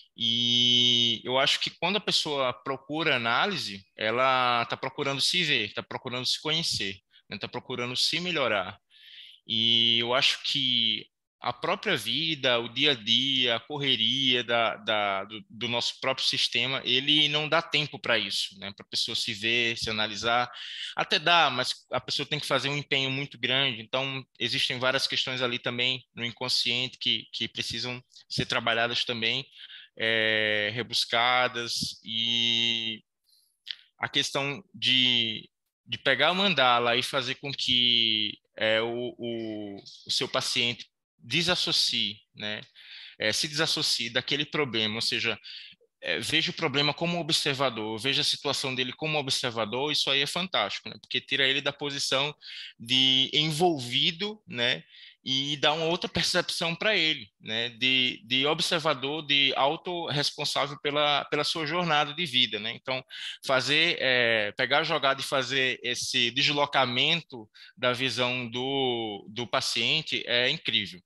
e eu acho que quando a pessoa procura análise, ela está procurando se ver, está procurando se conhecer, está procurando se melhorar. E eu acho que a própria vida, o dia a dia, a correria da, da, do, do nosso próprio sistema, ele não dá tempo para isso, né? Para a pessoa se ver, se analisar. Até dá, mas a pessoa tem que fazer um empenho muito grande. Então, existem várias questões ali também no inconsciente que, que precisam ser trabalhadas também, é, rebuscadas. E a questão de, de pegar a mandala e fazer com que é, o, o, o seu paciente desassocie, né? É, se desassocie daquele problema, ou seja, é, veja o problema como observador, veja a situação dele como observador, isso aí é fantástico, né? Porque tira ele da posição de envolvido, né? E dá uma outra percepção para ele, né? De, de observador, de autorresponsável pela, pela sua jornada de vida, né? Então, fazer, é, pegar a jogada e fazer esse deslocamento da visão do, do paciente é incrível.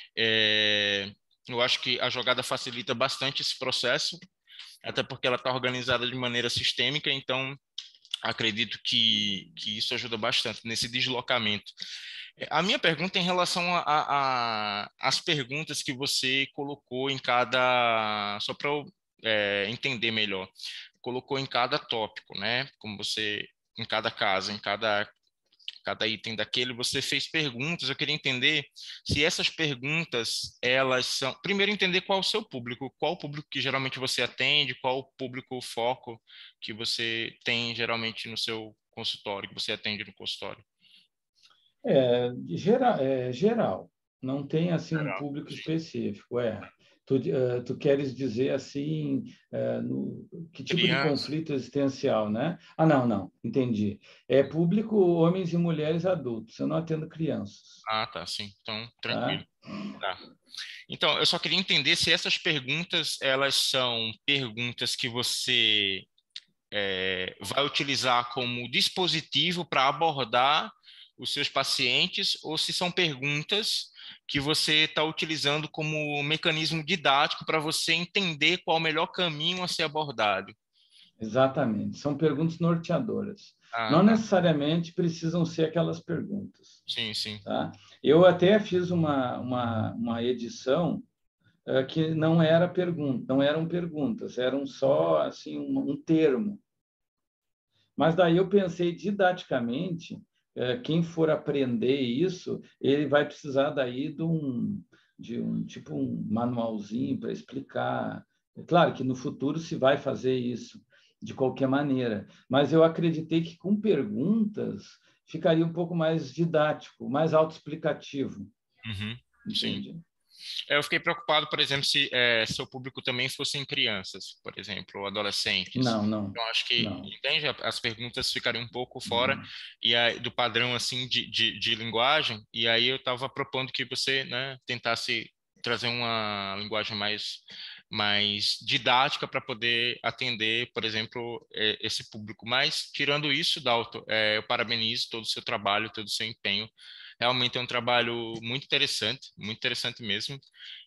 É, eu acho que a jogada facilita bastante esse processo, até porque ela está organizada de maneira sistêmica, então acredito que, que isso ajuda bastante nesse deslocamento. A minha pergunta é em relação às perguntas que você colocou em cada, só para eu é, entender melhor, colocou em cada tópico, né? Como você, em cada caso, em cada cada item daquele, você fez perguntas. Eu queria entender se essas perguntas, elas são... Primeiro, entender qual é o seu público, qual o público que geralmente você atende, qual o público foco que você tem geralmente no seu consultório, que você atende no consultório. É, geral, é, geral, não tem assim um Geral. público específico, é. Tu, uh, tu queres dizer assim, uh, no, que tipo de Criança. conflito existencial, né? Ah, não, não, entendi. É público homens e mulheres adultos, eu não atendo crianças. Ah, tá, sim. Então, Tá? tranquilo. Tá. Então, eu só queria entender se essas perguntas, elas são perguntas que você é, vai utilizar como dispositivo para abordar os seus pacientes ou se são perguntas que você está utilizando como mecanismo didático para você entender qual o melhor caminho a ser abordado. Exatamente, são perguntas norteadoras. Ah, Não tá. necessariamente precisam ser aquelas perguntas. Sim, sim. Tá? Eu até fiz uma, uma, uma edição uh, que não era pergunta, não eram perguntas, eram só assim um, um termo. Mas daí eu pensei didaticamente, uh, quem for aprender isso, ele vai precisar daí de um, de um tipo um manualzinho para explicar. É claro que no futuro se vai fazer isso de qualquer maneira, mas eu acreditei que com perguntas ficaria um pouco mais didático, mais autoexplicativo. Uhum, sim. Entende? Eu fiquei preocupado, por exemplo, se é, seu público também fossem crianças, por exemplo, ou adolescentes. Não, não, Então, acho que, não, entende, as perguntas ficariam um pouco fora não. e aí, do padrão assim de, de, de linguagem, e aí eu estava propondo que você, né, tentasse trazer uma linguagem mais, mais didática para poder atender, por exemplo, é, esse público. Mas, tirando isso, Dalton, é, eu parabenizo todo o seu trabalho, todo o seu empenho. Realmente é um trabalho muito interessante, muito interessante mesmo.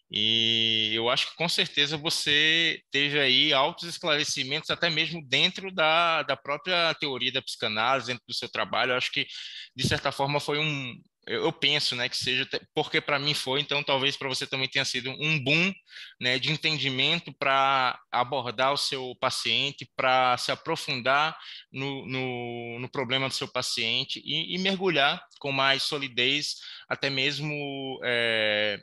E eu acho que com certeza você teve aí altos esclarecimentos, até mesmo dentro da, da própria teoria da psicanálise, dentro do seu trabalho. Eu acho que, de certa forma, foi um. Eu, eu penso, né, que seja, porque para mim foi, então talvez para você também tenha sido um boom, né, de entendimento para abordar o seu paciente, para se aprofundar no, no, no problema do seu paciente e, e mergulhar com mais solidez, até mesmo. É,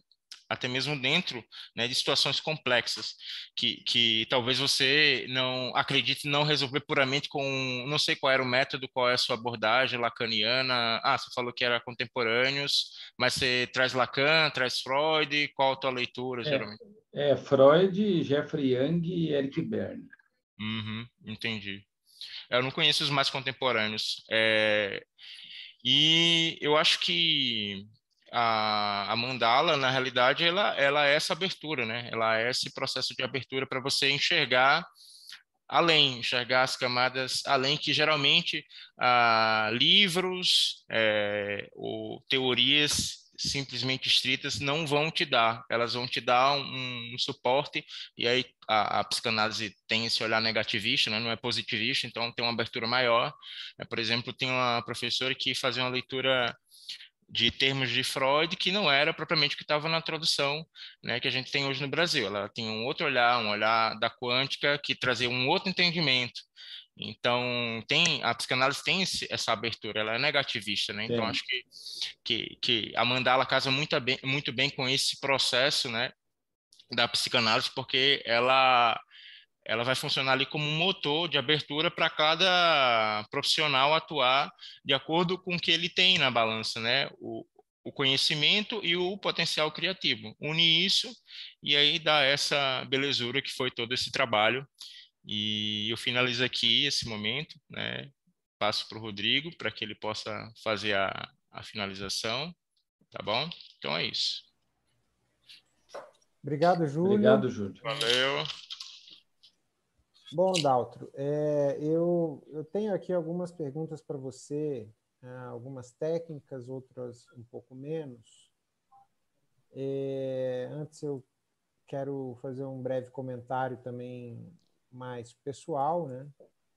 até mesmo dentro, né, de situações complexas, que, que talvez você não acredite não resolver puramente com, não sei qual era o método, qual é a sua abordagem lacaniana. Ah, você falou que era contemporâneos, mas você traz Lacan, traz Freud, qual a tua leitura, É, geralmente? é Freud, Jeffrey Young e Eric Berne. Uhum, entendi. Eu não conheço os mais contemporâneos. É, e eu acho que a, a mandala, na realidade, ela, ela é essa abertura, né? Ela é esse processo de abertura para você enxergar além, enxergar as camadas além, que geralmente ah, livros é, ou teorias simplesmente estritas não vão te dar, elas vão te dar um, um suporte, e aí a, a psicanálise tem esse olhar negativista, né? Não é positivista, então tem uma abertura maior. É, por exemplo, tem uma professora que fazia uma leitura de termos de Freud que não era propriamente o que estava na tradução, né, que a gente tem hoje no Brasil. Ela tem um outro olhar, um olhar da quântica que trazia um outro entendimento. Então, tem a psicanálise tem esse, essa abertura, ela é negativista, né? Então, Tem. acho que, que, que a mandala casa muito bem, muito bem com esse processo, né, da psicanálise, porque ela ela vai funcionar ali como um motor de abertura para cada profissional atuar de acordo com o que ele tem na balança, né? O, o conhecimento e o potencial criativo. Une isso e aí dá essa belezura que foi todo esse trabalho. E eu finalizo aqui esse momento, né? Passo para o Rodrigo para que ele possa fazer a, a finalização, tá bom? Então é isso. Obrigado, Júlio. Obrigado, Júlio. Valeu. Bom, Daltro, é, eu, eu tenho aqui algumas perguntas para você, ah, algumas técnicas, outras um pouco menos. É, antes eu quero fazer um breve comentário também mais pessoal, né?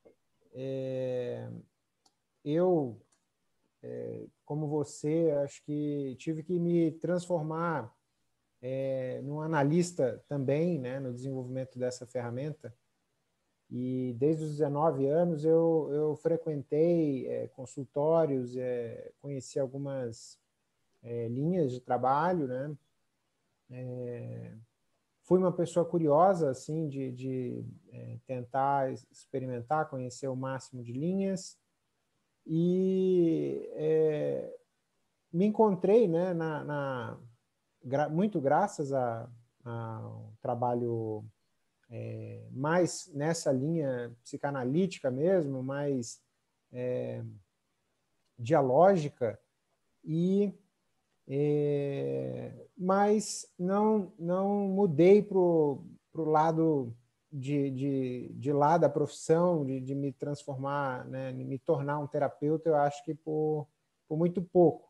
É, eu, é, como você, acho que tive que me transformar é, num analista também, né, no desenvolvimento dessa ferramenta. E desde os dezenove anos eu, eu frequentei é, consultórios, é, conheci algumas é, linhas de trabalho, né? É, fui uma pessoa curiosa, assim, de, de é, tentar experimentar, conhecer o máximo de linhas. E é, me encontrei, né, na, na, gra, muito graças a, a um trabalho é, mais nessa linha psicanalítica mesmo, mais é, dialógica, e é, mas não, não mudei para o lado de, de, de lá da profissão, de, de me transformar, né, me tornar um terapeuta, eu acho que por, por muito pouco.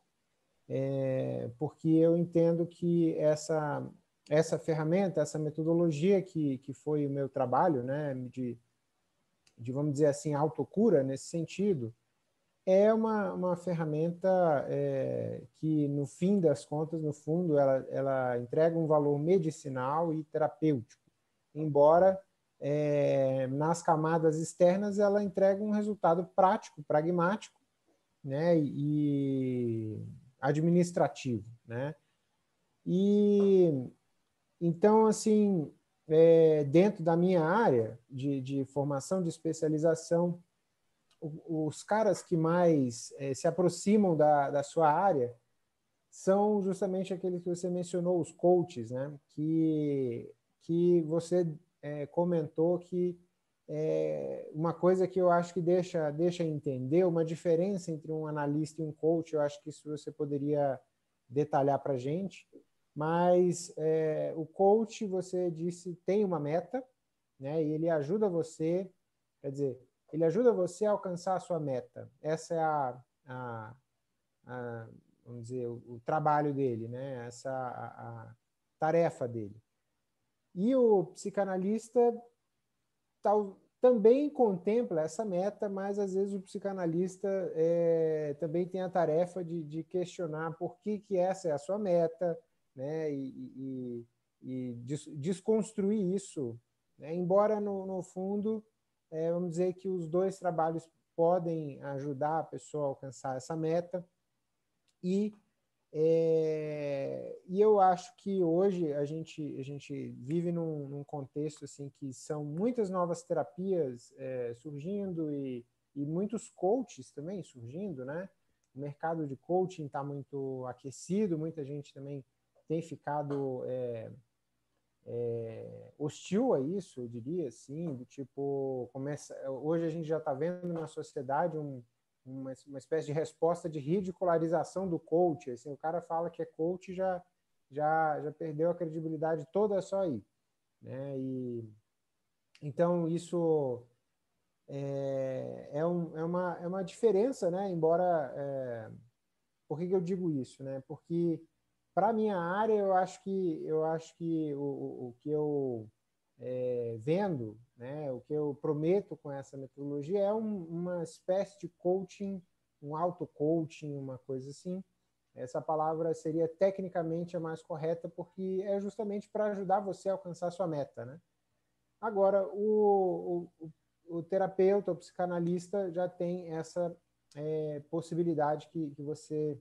É, porque eu entendo que essa, essa ferramenta, essa metodologia que, que foi o meu trabalho, né, de, de, vamos dizer assim, autocura nesse sentido, é uma, uma ferramenta é, que, no fim das contas, no fundo, ela, ela entrega um valor medicinal e terapêutico, embora é, nas camadas externas ela entrega um resultado prático, pragmático, né, e administrativo, né? E então, assim, é, dentro da minha área de, de formação, de especialização, os caras que mais é, se aproximam da, da sua área são justamente aqueles que você mencionou, os coaches, né? Que, que você é, comentou que é uma coisa que eu acho que deixa, deixa entender uma diferença entre um analista e um coach. Eu acho que isso você poderia detalhar para a gente. Mas é, o coach, você disse, tem uma meta, né? E ele ajuda você, quer dizer, ele ajuda você a alcançar a sua meta. Essa é a, a, a vamos dizer, o, o trabalho dele, né? Essa a, a tarefa dele. E o psicanalista tal, também contempla essa meta, mas às vezes o psicanalista é, também tem a tarefa de, de questionar por que, que essa é a sua meta, né? E, e, e des, desconstruir isso, né? Embora no, no fundo, é, vamos dizer que os dois trabalhos podem ajudar a pessoa a alcançar essa meta. E É, e eu acho que hoje a gente, a gente vive num, num contexto assim, que são muitas novas terapias é, surgindo e, e muitos coaches também surgindo, né? O mercado de coaching está muito aquecido, muita gente também tem ficado é, é, hostil a isso, eu diria assim, do tipo, começa, hoje a gente já está vendo na sociedade um Uma, uma espécie de resposta de ridicularização do coach. Assim, o cara fala que é coach já já já perdeu a credibilidade toda só aí, né? E então isso é, é, um, é, uma, é uma diferença, né? Embora é, por que, que eu digo isso, né? Porque para minha área eu acho que eu acho que o, o, o que eu é, vendo, né? O que eu prometo com essa metodologia é um, uma espécie de coaching, um auto-coaching, uma coisa assim. Essa palavra seria tecnicamente a mais correta, porque é justamente para ajudar você a alcançar a sua meta, né? Agora, o, o, o terapeuta, o psicanalista já tem essa é, possibilidade que, que você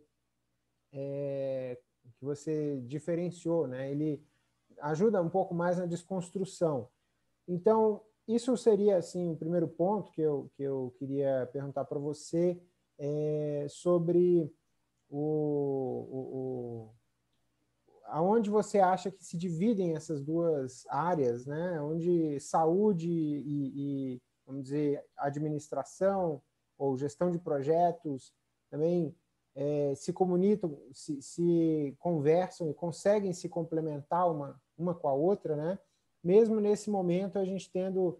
é, que você diferenciou, né? Ele ajuda um pouco mais na desconstrução. Então, isso seria assim o primeiro ponto que eu, que eu queria perguntar para você é, sobre o, o, o, aonde você acha que se dividem essas duas áreas, né? Onde saúde e, e vamos dizer, administração ou gestão de projetos também é, se comunicam, se, se conversam e conseguem se complementar uma, uma com a outra, né? Mesmo nesse momento, a gente tendo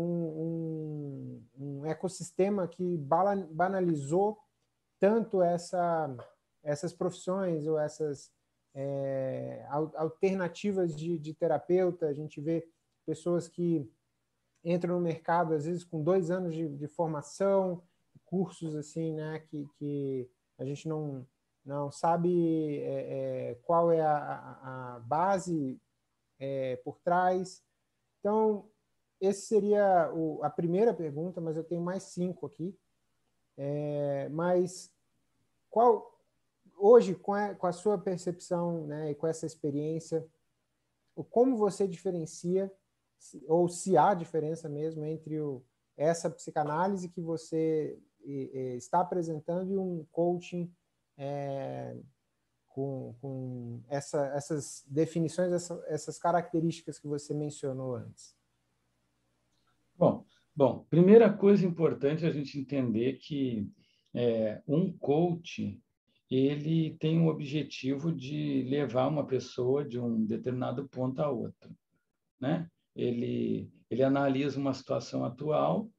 um, um, um ecossistema que banalizou tanto essa, essas profissões ou essas é, alternativas de, de terapeuta. A gente vê pessoas que entram no mercado, às vezes, com dois anos de, de formação, cursos assim, né, que, que a gente não, não sabe é, é, qual é a, a base é, por trás. Então, esse seria o, a primeira pergunta, mas eu tenho mais cinco aqui. É, mas qual, hoje, com a, com a sua percepção, né, e com essa experiência, como você diferencia, ou se há diferença mesmo, entre o, essa psicanálise que você e, e, está apresentando e um coaching é, com, com essa, essas definições, essa, essas características que você mencionou antes? Bom, bom, primeira coisa importante é a gente entender que é, um coach ele tem o objetivo de levar uma pessoa de um determinado ponto a outro, né? Ele ele analisa uma situação atual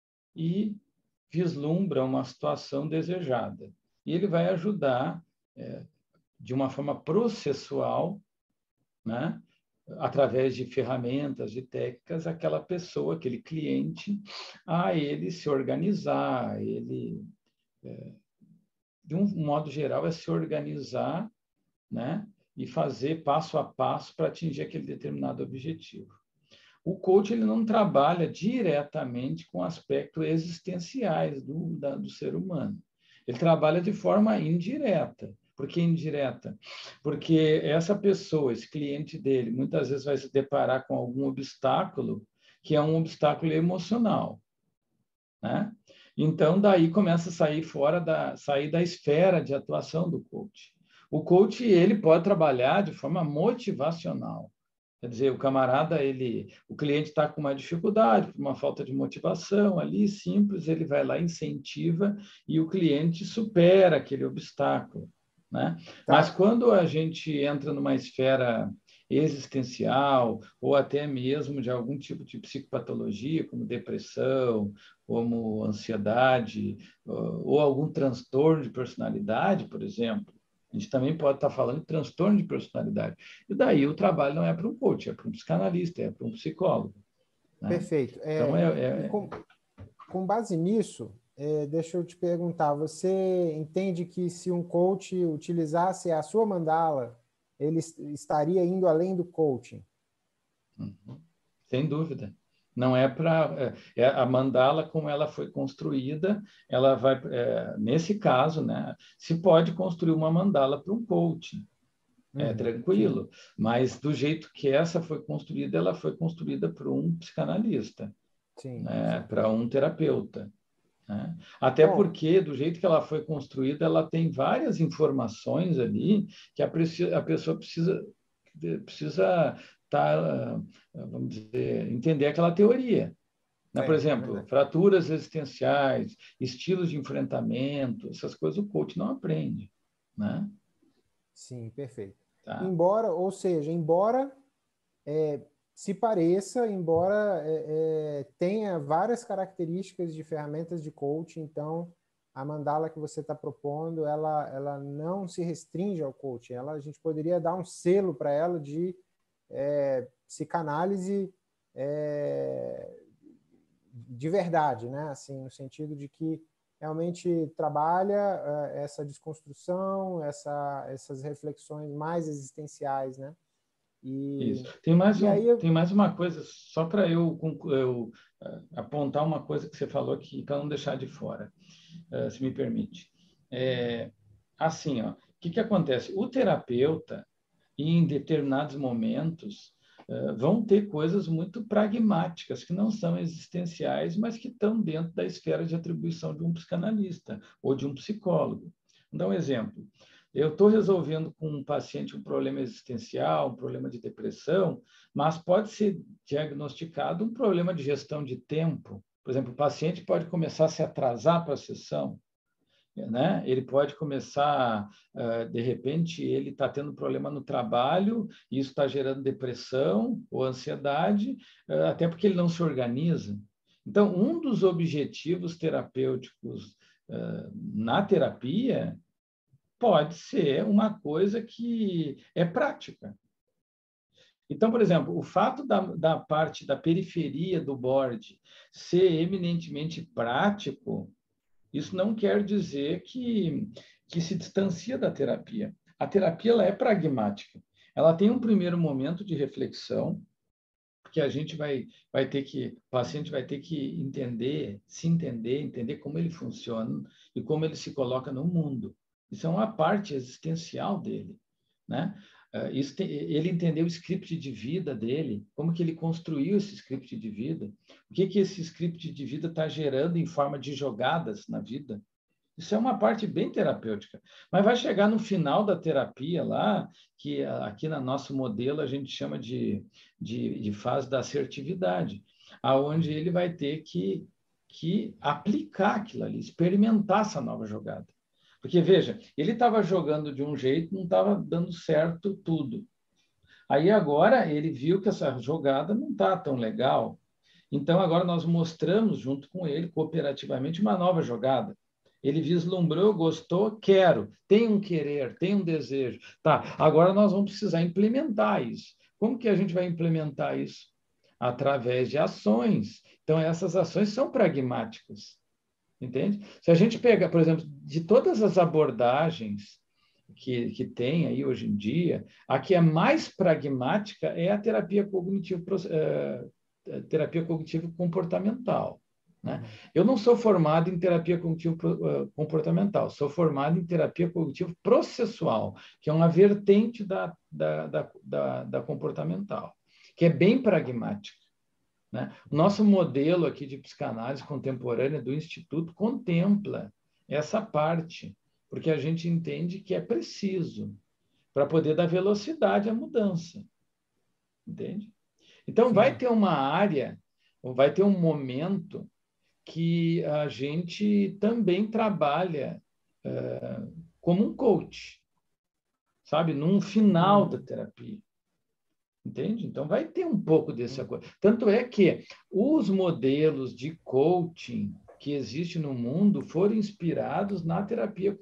e vislumbra uma situação desejada. E ele vai ajudar é, de uma forma processual, né? Através de ferramentas, de técnicas, aquela pessoa, aquele cliente, a ele se organizar, ele, é, de um modo geral, é se organizar, né? E fazer passo a passo para atingir aquele determinado objetivo. O coach ele não trabalha diretamente com aspectos existenciais do, da, do ser humano. Ele trabalha de forma indireta. Por que indireta? Porque essa pessoa, esse cliente dele, muitas vezes vai se deparar com algum obstáculo que é um obstáculo emocional, né? Então, daí começa a sair fora da, sair da esfera de atuação do coach. O coach ele pode trabalhar de forma motivacional. Quer dizer, o camarada, ele, o cliente está com uma dificuldade, uma falta de motivação ali, simples, ele vai lá, incentiva e o cliente supera aquele obstáculo, né? Tá. Mas quando a gente entra numa esfera existencial ou até mesmo de algum tipo de psicopatologia, como depressão, como ansiedade, ou algum transtorno de personalidade, por exemplo, a gente também pode estar falando de transtorno de personalidade. E daí o trabalho não é para um coach, é para um psicanalista, é para um psicólogo. Né? Perfeito. É, então, é, é... Com, com base nisso, é, deixa eu te perguntar, você entende que se um coach utilizasse a sua mandala, ele estaria indo além do coaching? Uhum. Sem dúvida. Não é para... É, é a mandala, como ela foi construída, ela vai... É, nesse caso, né, se pode construir uma mandala para um coaching. É Uhum, tranquilo, mas do jeito que essa foi construída, ela foi construída por um psicanalista, sim, né, sim. para um terapeuta. Né? Até Bom, porque, do jeito que ela foi construída, ela tem várias informações ali que a, a pessoa precisa precisa tá, vamos dizer, entender aquela teoria. Né? Por é, é exemplo, verdade. fraturas existenciais, estilos de enfrentamento, essas coisas o coach não aprende. Né? Sim, perfeito. Tá? Embora, ou seja, embora é, se pareça, embora é, é, tenha várias características de ferramentas de coaching, então a mandala que você está propondo, ela, ela não se restringe ao coaching, ela, a gente poderia dar um selo para ela de é, psicanálise é, de verdade, né? Assim, no sentido de que realmente trabalha uh, essa desconstrução, essa, essas reflexões mais existenciais, né? Isso. E, Tem mais e aí, um, eu, tem mais uma coisa, só para eu, eu uh, apontar uma coisa que você falou aqui, para não deixar de fora, uh, se me permite. É, assim, ó, o que, que acontece? O terapeuta, em determinados momentos, uh, vão ter coisas muito pragmáticas, que não são existenciais, mas que estão dentro da esfera de atribuição de um psicanalista ou de um psicólogo. Vou dar um exemplo. Eu estou resolvendo com um paciente um problema existencial, um problema de depressão, mas pode ser diagnosticado um problema de gestão de tempo. Por exemplo, o paciente pode começar a se atrasar para a sessão, né? Ele pode começar, de repente, ele está tendo problema no trabalho, e isso está gerando depressão ou ansiedade, até porque ele não se organiza. Então, um dos objetivos terapêuticos na terapia pode ser uma coisa que é prática. Então, por exemplo, o fato da, da parte da periferia do board ser eminentemente prático, isso não quer dizer que, que se distancia da terapia. A terapia ela é pragmática. Ela tem um primeiro momento de reflexão, porque a gente vai, vai ter que, o paciente vai ter que entender, se entender, entender como ele funciona e como ele se coloca no mundo. Isso é uma parte existencial dele, né? Isso tem, ele entender o script de vida dele, como que ele construiu esse script de vida, o que que esse script de vida está gerando em forma de jogadas na vida. Isso é uma parte bem terapêutica. Mas vai chegar no final da terapia lá, que aqui no nosso modelo a gente chama de, de, de fase da assertividade, aonde ele vai ter que, que aplicar aquilo ali, experimentar essa nova jogada. Porque, veja, ele estava jogando de um jeito, não estava dando certo tudo. Aí agora ele viu que essa jogada não está tão legal. Então agora nós mostramos junto com ele, cooperativamente, uma nova jogada. Ele vislumbrou, gostou, quero, tem um querer, tem um desejo. Tá, agora nós vamos precisar implementar isso. Como que a gente vai implementar isso? Através de ações. Então, essas ações são pragmáticas. Entende? Se a gente pega, por exemplo, de todas as abordagens que, que tem aí hoje em dia, a que é mais pragmática é a terapia cognitivo, uh, terapia cognitivo comportamental. Né? Uhum. Eu não sou formado em terapia cognitivo uh, comportamental, sou formado em terapia cognitivo processual, que é uma vertente da, da, da, da, da comportamental, que é bem pragmática. Né? O nosso modelo aqui de psicanálise contemporânea do Instituto contempla essa parte, porque a gente entende que é preciso para poder dar velocidade à mudança. Entende? Então, Sim. vai ter uma área, vai ter um momento que a gente também trabalha uh, como um coach, sabe? Num final hum. da terapia. Entende? Então, vai ter um pouco desse acordo. Tanto é que os modelos de coaching que existem no mundo foram inspirados na terapia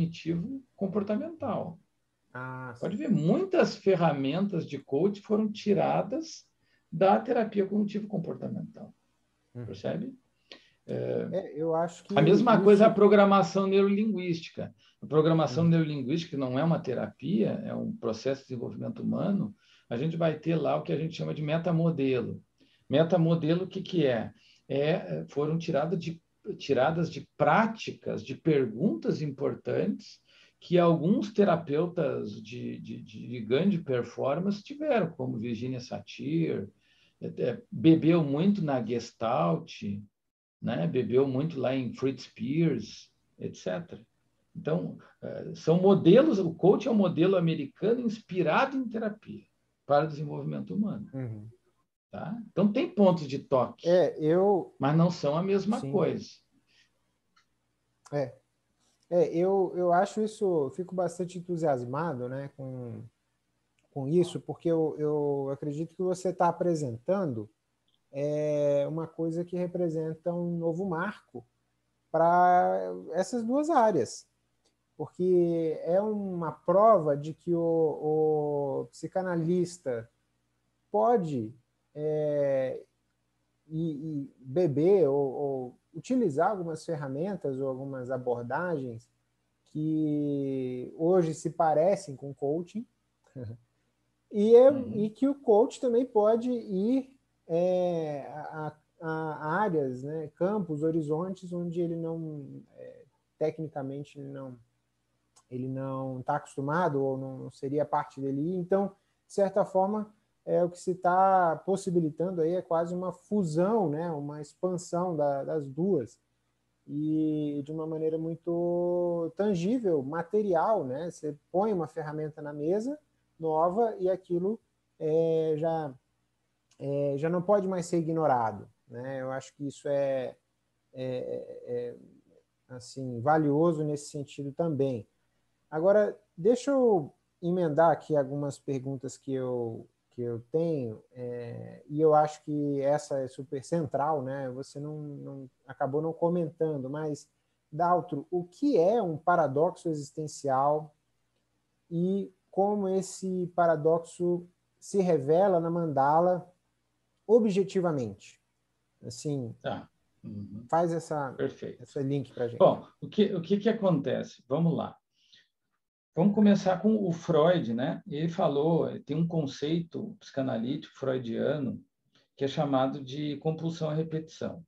cognitivo-comportamental. Ah, Pode ver, muitas ferramentas de coaching foram tiradas da terapia cognitivo-comportamental. Hum. Percebe? É, é, eu acho que a mesma isso... coisa é a programação neurolinguística. A programação hum. neurolinguística não é uma terapia, é um processo de desenvolvimento humano. A gente vai ter lá o que a gente chama de metamodelo. Metamodelo, o que, que é? é? Foram tiradas de, tiradas de práticas, de perguntas importantes que alguns terapeutas de, de, de grande performance tiveram, como Virginia Satir, bebeu muito na Gestalt, né? Bebeu muito lá em Fritz Perls, etcétera. Então, são modelos, o coach é um modelo americano inspirado em terapia para o desenvolvimento humano. Uhum. Tá? Então, tem pontos de toque, é, eu... mas não são a mesma Sim. coisa. É, é eu, eu acho isso, fico bastante entusiasmado, né, com, com isso, porque eu, eu acredito que você está apresentando é, uma coisa que representa um novo marco para essas duas áreas, porque é uma prova de que o, o psicanalista pode é, e, e beber ou, ou utilizar algumas ferramentas ou algumas abordagens que hoje se parecem com coaching, e, uhum. e que o coach também pode ir é, a, a áreas, né, campos, horizontes, onde ele não, é, tecnicamente, não ele não está acostumado ou não seria parte dele. Então, de certa forma, é, o que se está possibilitando aí é quase uma fusão, né, uma expansão da, das duas, e de uma maneira muito tangível, material, né? Você põe uma ferramenta na mesa nova e aquilo é, já, é, já não pode mais ser ignorado, né? Eu acho que isso é, é, é assim, valioso nesse sentido também. Agora, deixa eu emendar aqui algumas perguntas que eu, que eu tenho, é, e eu acho que essa é super central, né? Você não, não acabou não comentando, mas, Daltro, o que é um paradoxo existencial e como esse paradoxo se revela na mandala objetivamente? Assim, tá. Uhum. Faz essa, Perfeito. essa link para a gente. Bom, o que, o que, que acontece? Vamos lá. Vamos começar com o Freud, né? Ele falou, tem um conceito psicanalítico freudiano que é chamado de compulsão à repetição,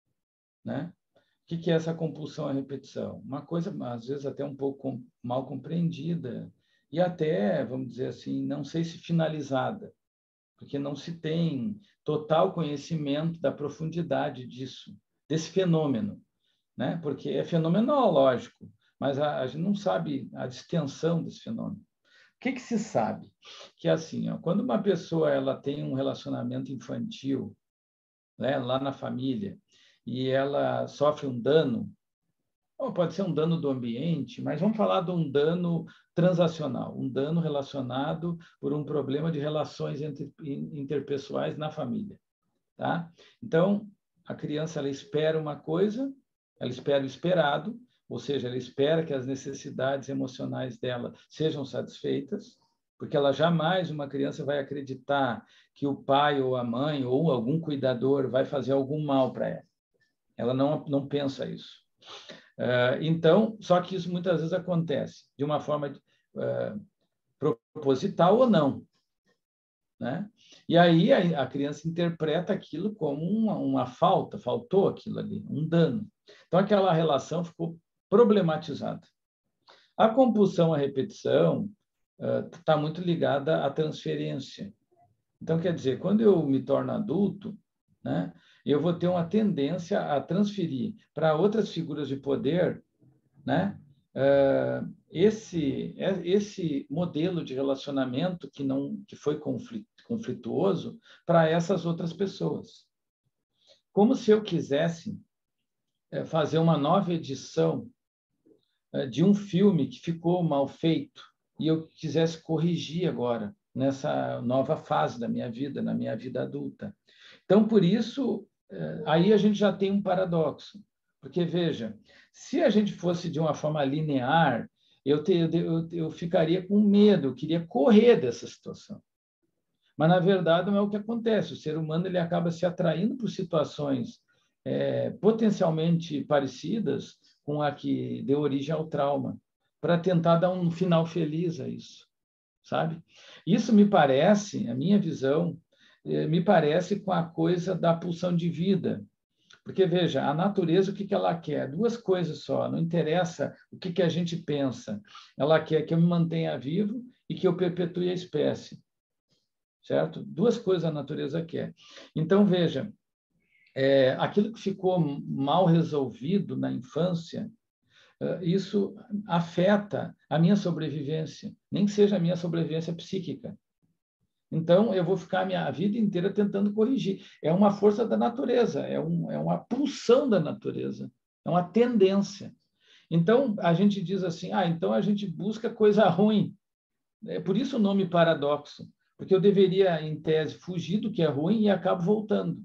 né? O que é essa compulsão à repetição? Uma coisa, às vezes, até um pouco mal compreendida e até, vamos dizer assim, não sei se finalizada, porque não se tem total conhecimento da profundidade disso, desse fenômeno, né? Porque é fenomenológico, mas a, a gente não sabe a extensão desse fenômeno. O que, que se sabe? Que assim, ó, quando uma pessoa ela tem um relacionamento infantil, né, lá na família, e ela sofre um dano, ou pode ser um dano do ambiente, mas vamos falar de um dano transacional, um dano relacionado por um problema de relações entre, interpessoais na família. Tá? Então, a criança ela espera uma coisa, ela espera o esperado, ou seja, ela espera que as necessidades emocionais dela sejam satisfeitas, porque ela jamais, uma criança, vai acreditar que o pai ou a mãe ou algum cuidador vai fazer algum mal para ela. Ela não, não pensa isso. Uh, então, só que isso muitas vezes acontece de uma forma uh, proposital ou não, né? E aí a, a criança interpreta aquilo como uma, uma falta, faltou aquilo ali, um dano. Então, aquela relação ficou problematizada. A compulsão à repetição está uh, muito ligada à transferência. Então, quer dizer, quando eu me torno adulto, né, eu vou ter uma tendência a transferir para outras figuras de poder, né, uh, esse, esse modelo de relacionamento que, não, que foi conflituoso para essas outras pessoas. Como se eu quisesse uh, fazer uma nova edição uh, de um filme que ficou mal feito e eu quisesse corrigir agora, nessa nova fase da minha vida, na minha vida adulta. Então, por isso, aí a gente já tem um paradoxo. Porque, veja, se a gente fosse de uma forma linear, eu, te, eu, eu ficaria com medo, eu queria correr dessa situação. Mas, na verdade, não é o que acontece. O ser humano ele acaba se atraindo por situações é, potencialmente parecidas com a que deu origem ao trauma, para tentar dar um final feliz a isso. Sabe? Isso me parece, a minha visão, me parece com a coisa da pulsão de vida. Porque, veja, a natureza, o que ela quer? Duas coisas só, não interessa o que a gente pensa. Ela quer que eu me mantenha vivo e que eu perpetue a espécie. Certo? Duas coisas a natureza quer. Então, veja, é, aquilo que ficou mal resolvido na infância, isso afeta a minha sobrevivência, nem que seja a minha sobrevivência psíquica. Então, eu vou ficar a minha vida inteira tentando corrigir. É uma força da natureza, é, um, é uma pulsão da natureza, é uma tendência. Então, a gente diz assim, ah, então a gente busca coisa ruim. É por isso o nome paradoxo, porque eu deveria, em tese, fugir do que é ruim e acabo voltando.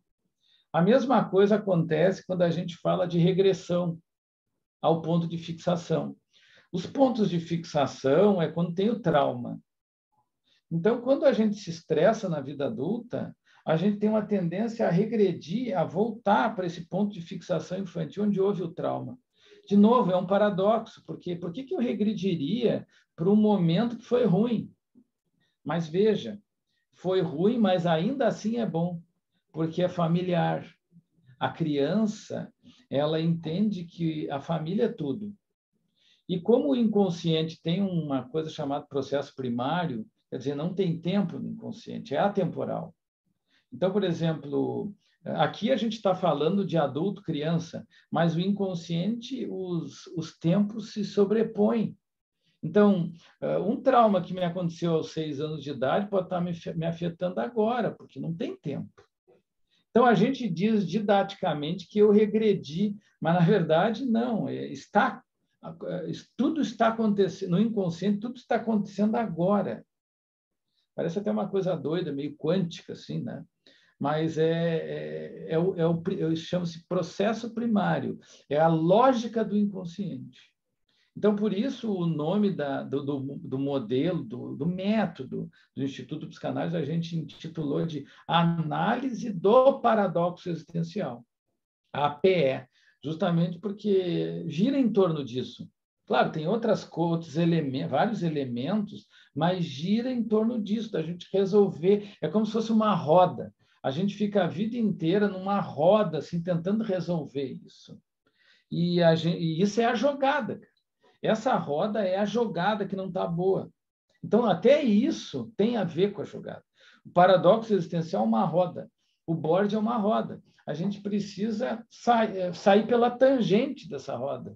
A mesma coisa acontece quando a gente fala de regressão ao ponto de fixação. Os pontos de fixação é quando tem o trauma. Então, quando a gente se estressa na vida adulta, a gente tem uma tendência a regredir, a voltar para esse ponto de fixação infantil onde houve o trauma. De novo, é um paradoxo, porque por que eu regrediria para um momento que foi ruim? Mas veja, foi ruim, mas ainda assim é bom, porque é familiar. A criança, ela entende que a família é tudo. E como o inconsciente tem uma coisa chamada processo primário, quer dizer, não tem tempo no inconsciente, é atemporal. Então, por exemplo, aqui a gente está falando de adulto, criança, mas o inconsciente, os, os tempos se sobrepõem. Então, um trauma que me aconteceu aos seis anos de idade pode estar me afetando agora, porque não tem tempo. Então, a gente diz didaticamente que eu regredi, mas, na verdade, não. Está, tudo está acontecendo, no inconsciente, tudo está acontecendo agora. Parece até uma coisa doida, meio quântica, assim, né? Mas é, é, é, o, é o, eu chamo-se processo primário, é a lógica do inconsciente. Então, por isso, o nome da, do, do, do modelo, do, do método do Instituto Psicanálise, a gente intitulou de Análise do Paradoxo Existencial, A P E, justamente porque gira em torno disso. Claro, tem outras coisas, elementos, vários elementos, mas gira em torno disso, da gente resolver. É como se fosse uma roda. A gente fica a vida inteira numa roda, assim, tentando resolver isso. E, a gente, e isso é a jogada. Essa roda é a jogada que não está boa. Então, até isso tem a ver com a jogada. O paradoxo existencial é uma roda. O board é uma roda. A gente precisa sa- sair pela tangente dessa roda.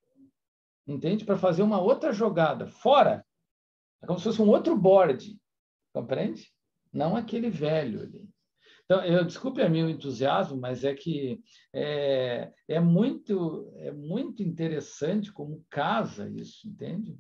Entende? Para fazer uma outra jogada. Fora. É como se fosse um outro board. Compreende? Não aquele velho ali. Então, eu desculpe a mim o entusiasmo, mas é que é, é, muito, é muito interessante como casa isso, entende?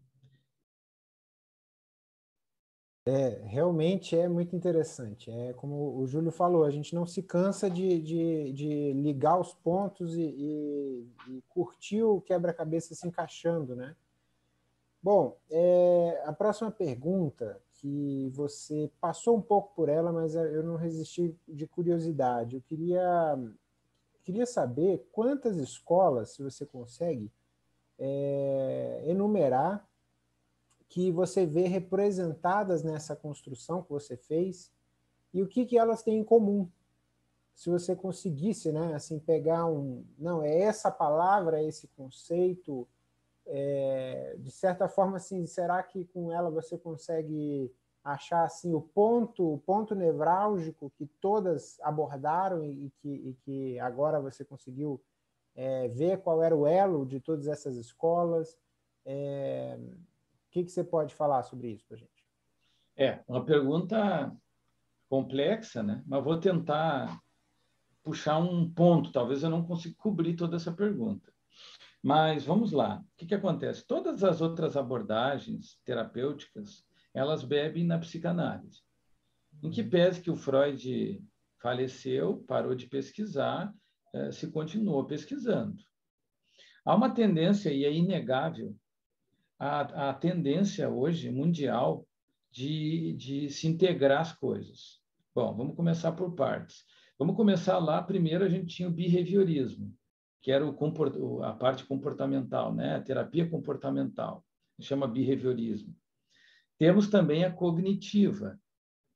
É, realmente é muito interessante. É como o Júlio falou, a gente não se cansa de, de, de ligar os pontos e, e, e curtir o quebra-cabeça se encaixando, né? Bom, é, a próxima pergunta, que você passou um pouco por ela, mas eu não resisti de curiosidade. Eu queria, queria saber quantas escolas, se você consegue, é, enumerar que você vê representadas nessa construção que você fez e o que, que elas têm em comum. Se você conseguisse, né, assim, pegar um... Não, é essa palavra, é esse conceito... É, de certa forma, assim, será que com ela você consegue achar assim, o ponto, o ponto nevrálgico que todas abordaram e, e, que, e que agora você conseguiu é, ver qual era o elo de todas essas escolas? É, o que, que você pode falar sobre isso para a gente? É, uma pergunta complexa, né? Mas vou tentar puxar um ponto. Talvez eu não consiga cobrir toda essa pergunta. Mas vamos lá. O que, que acontece? Todas as outras abordagens terapêuticas, elas bebem na psicanálise. Em que pese que o Freud faleceu, parou de pesquisar, eh, se continuou pesquisando. Há uma tendência, e é inegável, a, a tendência hoje mundial de, de se integrar as coisas. Bom, vamos começar por partes. Vamos começar lá. Primeiro, a gente tinha o behaviorismo, que era o, a parte comportamental, né? A terapia comportamental, chama behaviorismo. Temos também a cognitiva,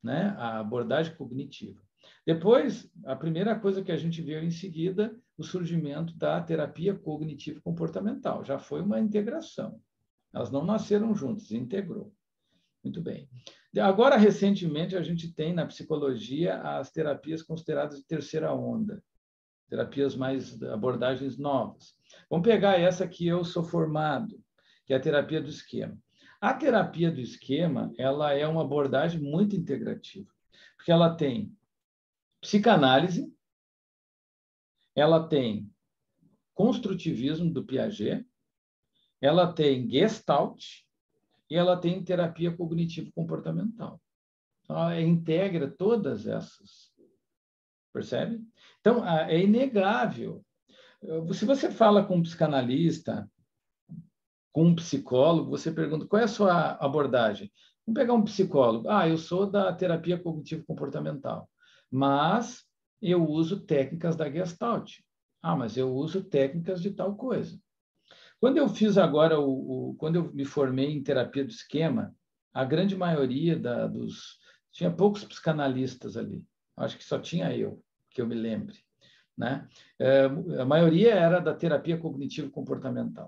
né? A abordagem cognitiva. Depois, a primeira coisa que a gente viu em seguida, o surgimento da terapia cognitivo-comportamental. Já foi uma integração. Elas não nasceram juntas, integrou. Muito bem. Agora, recentemente, a gente tem na psicologia as terapias consideradas de terceira onda, terapias mais, abordagens novas. Vamos pegar essa que eu sou formado, que é a terapia do esquema. A terapia do esquema, ela é uma abordagem muito integrativa, porque ela tem psicanálise, ela tem construtivismo do Piaget, ela tem Gestalt e ela tem terapia cognitivo-comportamental. Então, ela integra todas essas. Percebe? Então, é inegável. Se você fala com um psicanalista, com um psicólogo, você pergunta qual é a sua abordagem. Vamos pegar um psicólogo. Ah, eu sou da terapia cognitivo-comportamental, mas eu uso técnicas da Gestalt. Ah, mas eu uso técnicas de tal coisa. Quando eu fiz agora, o, o, quando eu me formei em terapia do esquema, a grande maioria da, dos... Tinha poucos psicanalistas ali. Acho que só tinha eu, que eu me lembre, né? É, a maioria era da terapia cognitivo-comportamental.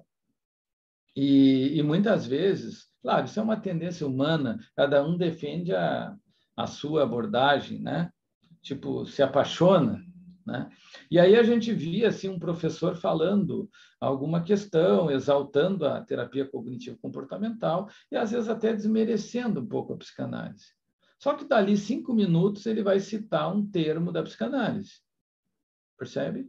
E, e muitas vezes, claro, isso é uma tendência humana, cada um defende a, a sua abordagem, né? Tipo, se apaixona, né? E aí a gente via assim, um professor falando alguma questão, exaltando a terapia cognitivo-comportamental e, às vezes, até desmerecendo um pouco a psicanálise. Só que, dali cinco minutos, ele vai citar um termo da psicanálise. Percebe?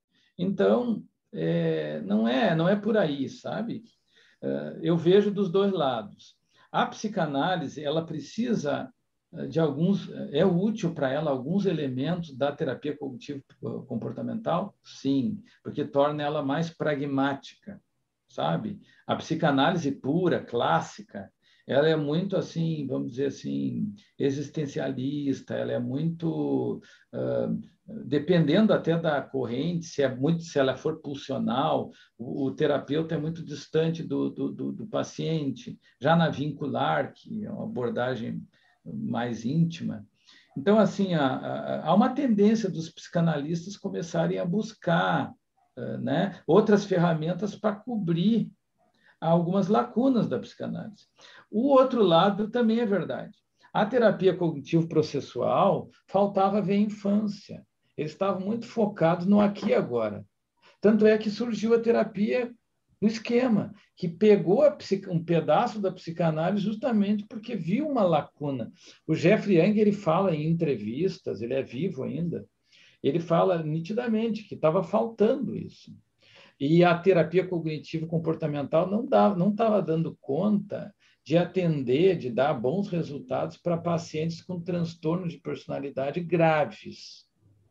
Então, é, não é, não é por aí, sabe? Eu vejo dos dois lados. A psicanálise, ela precisa de alguns, é útil para ela alguns elementos da terapia cognitivo-comportamental? Sim, porque torna ela mais pragmática, sabe? A psicanálise pura, clássica, ela é muito assim, vamos dizer assim, existencialista, ela é muito, uh, dependendo até da corrente, se, é muito, se ela for pulsional, o, o terapeuta é muito distante do, do, do, do paciente. Já na vincular, que é uma abordagem mais íntima. Então, assim, há, há uma tendência dos psicanalistas começarem a buscar, né, outras ferramentas para cobrir algumas lacunas da psicanálise. O outro lado também é verdade. A terapia cognitivo-processual faltava ver a infância. Eles estavam muito focados no aqui e agora. Tanto é que surgiu a terapia do esquema, que pegou a psic... um pedaço da psicanálise justamente porque viu uma lacuna. O Jeffrey Young, ele fala em entrevistas, ele é vivo ainda, ele fala nitidamente que estava faltando isso. E a terapia cognitivo-comportamental não dava, não estava dando conta de atender, de dar bons resultados para pacientes com transtornos de personalidade graves.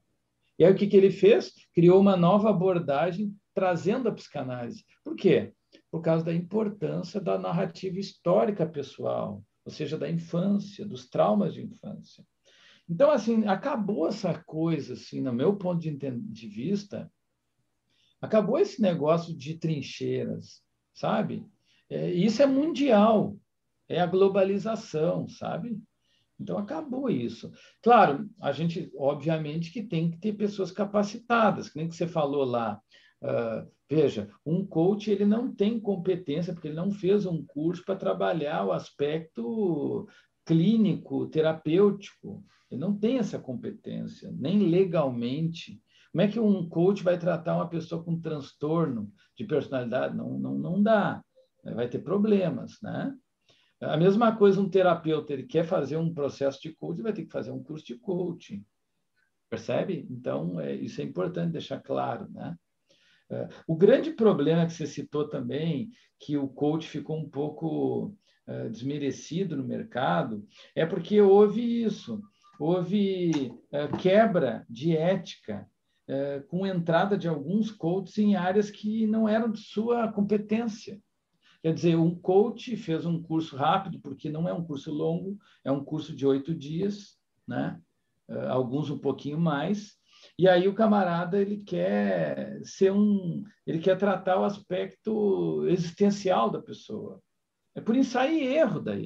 E aí o que, que ele fez? Criou uma nova abordagem trazendo a psicanálise. Por quê? Por causa da importância da narrativa histórica pessoal, ou seja, da infância, dos traumas de infância. Então, assim, acabou essa coisa, assim, no meu ponto de, de vista, acabou esse negócio de trincheiras, sabe? É, isso é mundial, é a globalização, sabe? Então, acabou isso. Claro, a gente, obviamente, que tem que ter pessoas capacitadas, que nem que você falou lá. Uh, veja, um coach, ele não tem competência, porque ele não fez um curso para trabalhar o aspecto clínico, terapêutico. Ele não tem essa competência, nem legalmente. Como é que um coach vai tratar uma pessoa com transtorno de personalidade? Não, não, não dá. Vai ter problemas, né? A mesma coisa, um terapeuta, ele quer fazer um processo de coaching, vai ter que fazer um curso de coaching. Percebe? Então, é, isso é importante deixar claro, né? É, o grande problema que você citou também, que o coach ficou um pouco é, desmerecido no mercado, é porque houve isso, houve é, quebra de ética, é, com entrada de alguns coaches em áreas que não eram de sua competência. Quer dizer, um coach fez um curso rápido, porque não é um curso longo, é um curso de oito dias, né? Alguns um pouquinho mais, e aí o camarada ele quer ser um, ele quer tratar o aspecto existencial da pessoa. É por ensaio e erro daí.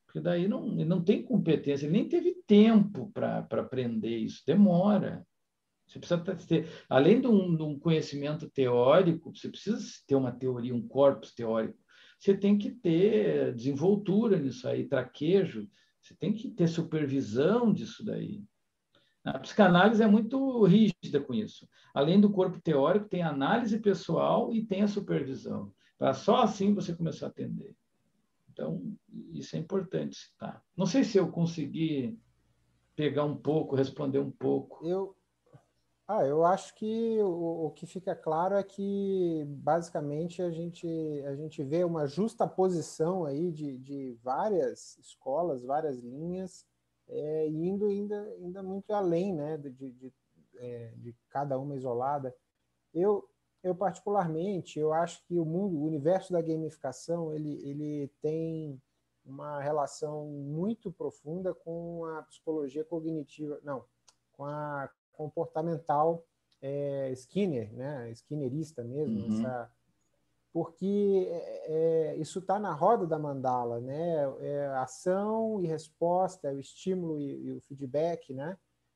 Porque daí não, ele não tem competência, ele nem teve tempo para aprender isso, demora. Você precisa ter, além de um, de um conhecimento teórico, você precisa ter uma teoria, um corpus teórico, você tem que ter desenvoltura nisso aí, traquejo, você tem que ter supervisão disso daí. A psicanálise é muito rígida com isso. Além do corpo teórico, tem a análise pessoal e tem a supervisão. Para só assim você começar a atender. Então, isso é importante citar. Não sei se eu consegui pegar um pouco, responder um pouco. Eu, ah, eu acho que o, o que fica claro é que, basicamente, a gente, a gente vê uma justa posição aí de, de várias escolas, várias linhas, é, indo ainda, ainda muito além, né, de, de, é, de cada uma isolada. Eu, eu, particularmente, eu acho que o mundo, o universo da gamificação, ele, ele tem uma relação muito profunda com a psicologia cognitiva, não, com a comportamental é, Skinner, né, Skinnerista mesmo, Uhum. essa, porque é, isso está na roda da mandala, né, é ação e resposta, é o estímulo e, e o feedback, né,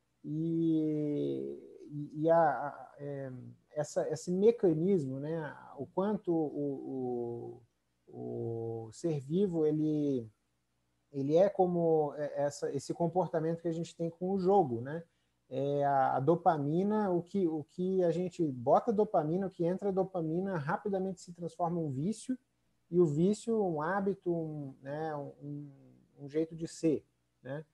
e, e a, a é, essa, esse mecanismo, né, o quanto o, o, o ser vivo ele, ele é como essa, esse comportamento que a gente tem com o jogo, né? É a, a dopamina, o que, o que a gente bota dopamina, o que entra dopamina rapidamente se transforma em um vício, e o vício um hábito, um, né, um, um jeito de ser, né?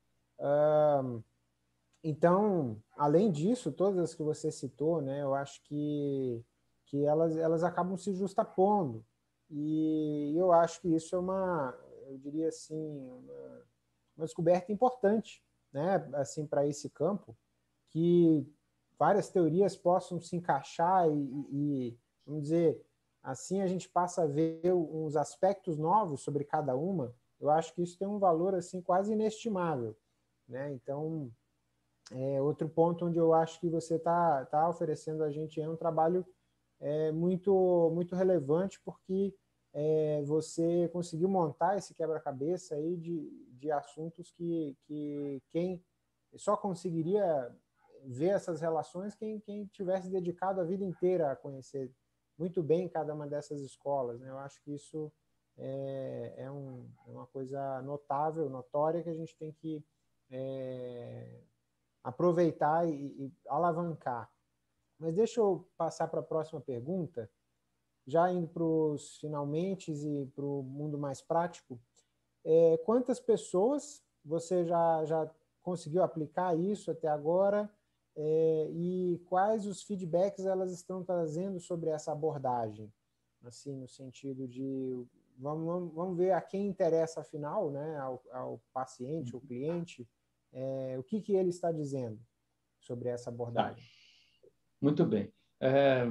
Um, Então, além disso, todas as que você citou, né, eu acho que, que elas, elas acabam se justapondo. E eu acho que isso é uma, eu diria assim, uma, uma descoberta importante, né, assim, para esse campo, que várias teorias possam se encaixar e, e, vamos dizer, assim a gente passa a ver uns aspectos novos sobre cada uma. Eu acho que isso tem um valor assim quase inestimável, né? Então, é, outro ponto onde eu acho que você está tá oferecendo a gente é um trabalho é, muito, muito relevante, porque é, você conseguiu montar esse quebra-cabeça aí de, de assuntos que, que quem só conseguiria ver essas relações quem, quem tivesse dedicado a vida inteira a conhecer muito bem cada uma dessas escolas, né? Eu acho que isso é, é, um, é uma coisa notável, notória, que a gente tem que é, aproveitar e, e alavancar. Mas deixa eu passar para a próxima pergunta, já indo para os finalmente e para o mundo mais prático. É, quantas pessoas você já, já conseguiu aplicar isso até agora, é, e quais os feedbacks elas estão trazendo sobre essa abordagem? Assim, no sentido de, vamos, vamos, vamos ver a quem interessa afinal, né, ao, ao paciente, ao cliente, é, o que, que ele está dizendo sobre essa abordagem. Ah, muito bem. É,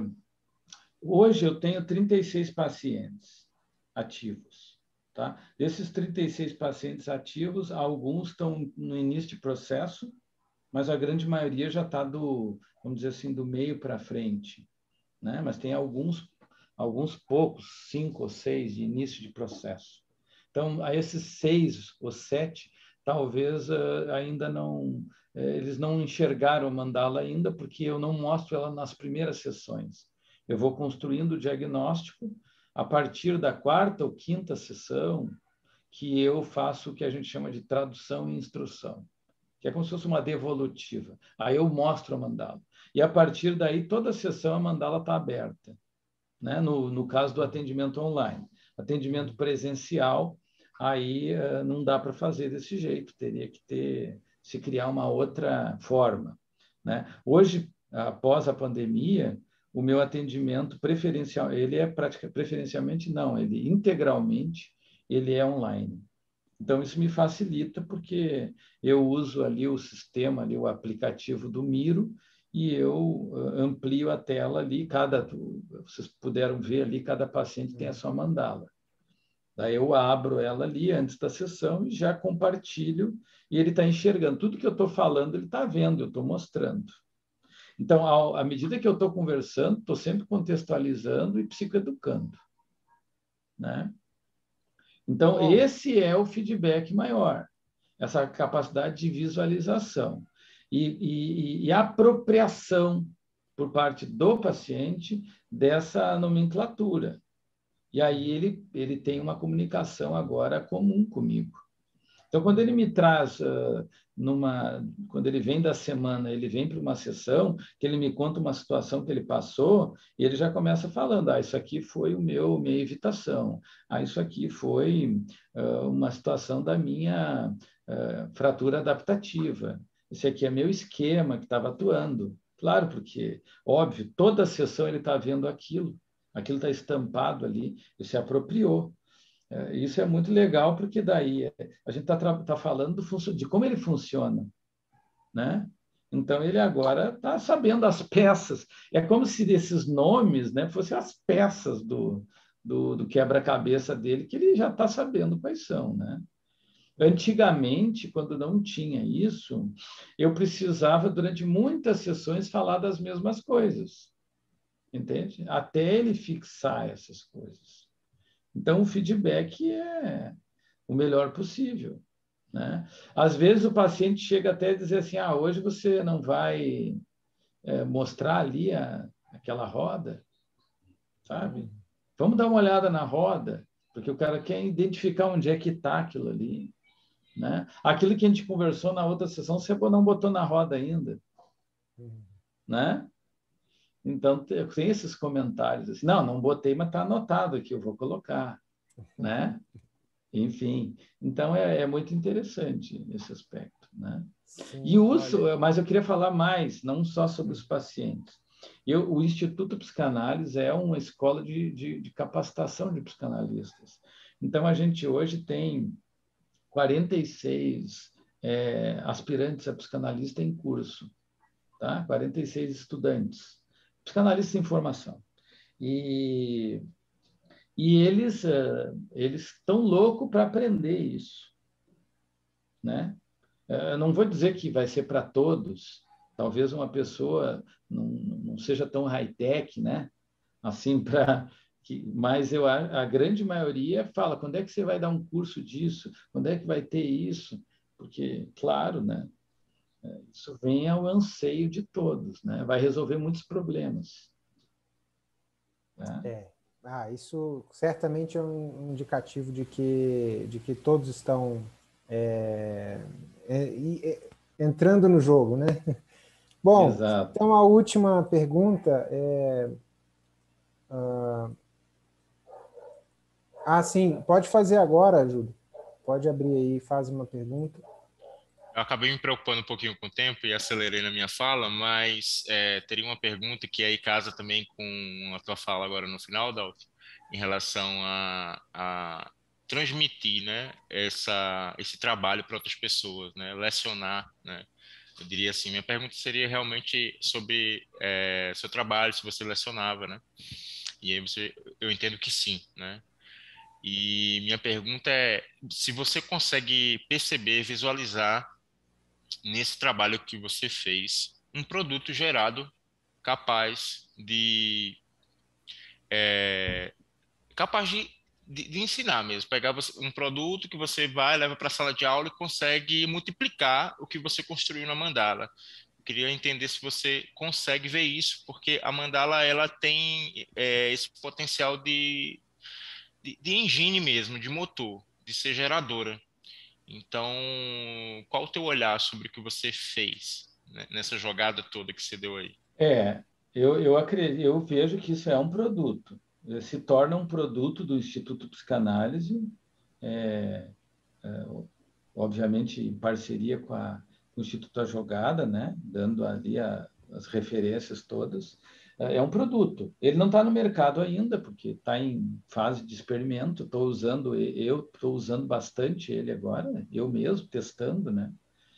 hoje eu tenho trinta e seis pacientes ativos. Tá? Desses trinta e seis pacientes ativos, alguns estão no início de processo, mas a grande maioria já está do, vamos dizer assim, do meio para frente, né? Mas tem alguns, alguns poucos, cinco ou seis de início de processo. Então, a esses seis ou sete, talvez uh, ainda não, uh, eles não enxergaram a mandala ainda, porque eu não mostro ela nas primeiras sessões. Eu vou construindo o diagnóstico a partir da quarta ou quinta sessão, que eu faço o que a gente chama de tradução e instrução, que é como se fosse uma devolutiva. Aí eu mostro a mandala. E a partir daí, toda a sessão, a mandala está aberta, né? No, no caso do atendimento online. Atendimento presencial, aí uh, não dá para fazer desse jeito, teria que ter, se criar uma outra forma, né? Hoje, após a pandemia, o meu atendimento preferencial, ele é praticamente, preferencialmente não, ele integralmente, ele é online. Então, isso me facilita, porque eu uso ali o sistema, ali, o aplicativo do Miro, e eu amplio a tela ali, cada, vocês puderam ver ali, cada paciente tem a sua mandala. Daí eu abro ela ali antes da sessão e já compartilho, e ele está enxergando. Tudo que eu estou falando, ele está vendo, eu estou mostrando. Então, ao, à medida que eu estou conversando, estou sempre contextualizando e psicoeducando, né? Então, Bom. esse é o feedback maior, essa capacidade de visualização e, e, e apropriação por parte do paciente dessa nomenclatura. E aí ele, ele tem uma comunicação agora comum comigo. Então, quando ele me traz, uh, numa, quando ele vem da semana, ele vem para uma sessão, que ele me conta uma situação que ele passou, e ele já começa falando, ah, isso aqui foi o meu, minha evitação, ah, isso aqui foi uh, uma situação da minha uh, fratura adaptativa, esse aqui é meu esquema que estava atuando. Claro, porque, óbvio, toda a sessão ele está vendo aquilo, aquilo está estampado ali, ele se apropriou. Isso é muito legal, porque daí a gente está tá falando do, de como ele funciona, né? Então, ele agora está sabendo as peças. É como se esses nomes, né, fossem as peças do, do, do quebra-cabeça dele, que ele já está sabendo quais são, né? Antigamente, quando não tinha isso, eu precisava, durante muitas sessões, falar das mesmas coisas, entende? Até ele fixar essas coisas. Então, o feedback é o melhor possível, né? Às vezes, o paciente chega até a dizer assim, ah, hoje você não vai é, mostrar ali a, aquela roda, sabe? Vamos dar uma olhada na roda, porque o cara quer identificar onde é que está aquilo ali, né? Aquilo que a gente conversou na outra sessão, você não botou na roda ainda, né? Então, tem esses comentários assim, não, não botei, mas está anotado aqui, eu vou colocar, né? Enfim, então é, é muito interessante esse aspecto, né? Sim, E uso, olha. mas eu queria falar mais, não só sobre os pacientes. Eu, o Instituto Psicanálise é uma escola de, de, de capacitação de psicanalistas. Então, a gente hoje tem quarenta e seis é, aspirantes a psicanalista em curso, tá? quarenta e seis estudantes, psicanalistas em formação. E E eles uh, eles estão loucos para aprender isso, né? Eu não vou dizer que vai ser para todos. Talvez uma pessoa não, não seja tão high-tech, né? Assim, para que, mas eu a, a grande maioria fala: quando é que você vai dar um curso disso? Quando é que vai ter isso? Porque, claro, né? Isso vem ao anseio de todos, né? Vai resolver muitos problemas, né? É. Ah, isso certamente é um indicativo de que, de que todos estão é, é, é, entrando no jogo, né? Bom, Exato. então a última pergunta é... Uh, ah, sim, pode fazer agora, Júlio. Pode abrir aí e faz uma pergunta. Eu acabei me preocupando um pouquinho com o tempo e acelerei na minha fala, mas é, teria uma pergunta que aí casa também com a tua fala agora no final, Dalton, em relação a, a transmitir, né, essa, esse trabalho para outras pessoas, né, lecionar, né. Eu diria assim, minha pergunta seria realmente sobre é, seu trabalho, se você lecionava, né, e aí você, eu entendo que sim, né. E minha pergunta é se você consegue perceber, visualizar nesse trabalho que você fez, um produto gerado capaz de é, capaz de, de, de ensinar mesmo, pegar você, um produto que você vai, leva para a sala de aula e consegue multiplicar o que você construiu na mandala. Eu queria entender se você consegue ver isso, porque a mandala ela tem é, esse potencial de, de, de engine mesmo, de motor, de ser geradora. Então, qual o teu olhar sobre o que você fez, né, nessa jogada toda que você deu aí? É, eu, eu, acredito, eu vejo que isso é um produto. Se torna um produto do Instituto Psicanálise, é, é, obviamente em parceria com, a, com o Instituto A Jogada, né? Dando ali a, as referências todas. É um produto. Ele não está no mercado ainda, porque está em fase de experimento. Estou usando, eu estou usando bastante ele agora, eu mesmo testando, né?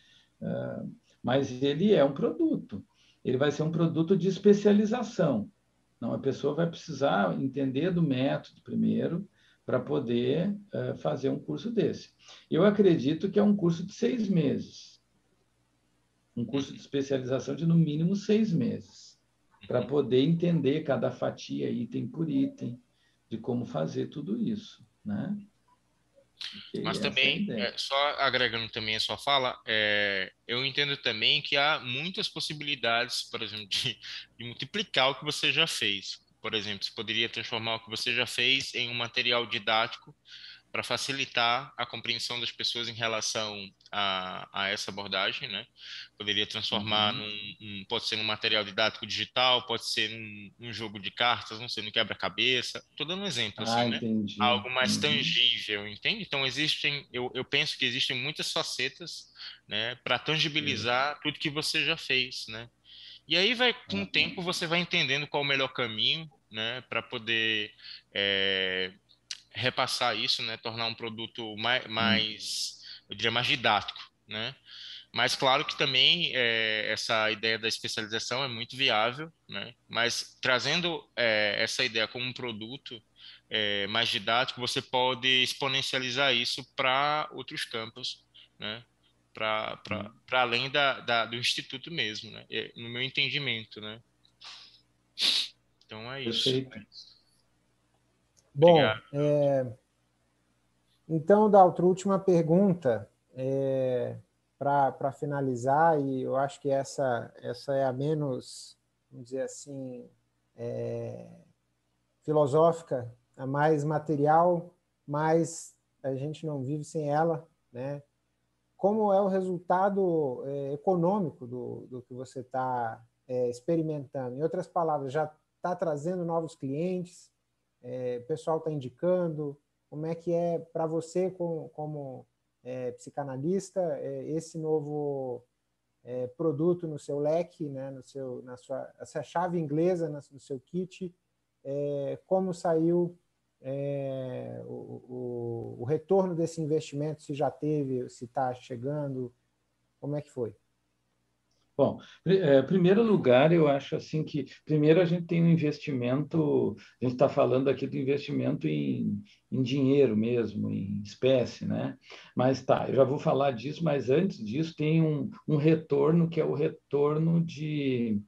Mas ele é um produto. Ele vai ser um produto de especialização. Não, a pessoa vai precisar entender do método primeiro para poder uh, fazer um curso desse. Eu acredito que é um curso de seis meses, um curso de especialização de no mínimo seis meses, para poder entender cada fatia, item por item, de como fazer tudo isso, né? Que Mas essa é a também, ideia. é, só agregando também a sua fala, é, eu entendo também que há muitas possibilidades, por exemplo, de, de multiplicar o que você já fez. Por exemplo, você poderia transformar o que você já fez em um material didático para facilitar a compreensão das pessoas em relação a, a essa abordagem, né? Poderia transformar Uhum. num, um, pode ser num material didático digital, pode ser num, num jogo de cartas, não sei, no quebra-cabeça. Estou dando um exemplo, Ah, assim, né? entendi. Algo mais Uhum. tangível, entende? Então, existem, eu, eu penso que existem muitas facetas, né, para Isso. tangibilizar tudo que você já fez, né? E aí vai, com o Uhum. tempo, você vai entendendo qual o melhor caminho, né, para poder é, repassar isso, né, tornar um produto mais, Uhum. mais, eu diria, mais didático, né? Mas claro que também é, essa ideia da especialização é muito viável, né? Mas trazendo é, essa ideia como um produto é, mais didático, você pode exponencializar isso para outros campos, né? Para Uhum. para além da, da, do instituto mesmo, né? É, no meu entendimento, né? Então é isso. Perfeito. Bom, Obrigado. é, então, Daltro, última pergunta é, para finalizar, e eu acho que essa, essa é a menos, vamos dizer assim, é, filosófica, a mais material, mas a gente não vive sem ela, né? Como é o resultado é, econômico do, do que você está é, experimentando? Em outras palavras, já está trazendo novos clientes? É, o pessoal está indicando? Como é que é para você, como, como é, psicanalista, é, esse novo é, produto no seu leque, né, no seu, na sua, essa chave inglesa no seu kit, é, como saiu é, o, o, o retorno desse investimento, se já teve, se está chegando, como é que foi? Bom, em primeiro lugar, eu acho assim que primeiro a gente tem um investimento, a gente está falando aqui do investimento em, em dinheiro mesmo, em espécie, né? Mas tá, eu já vou falar disso, mas antes disso tem um, um retorno que é o retorno de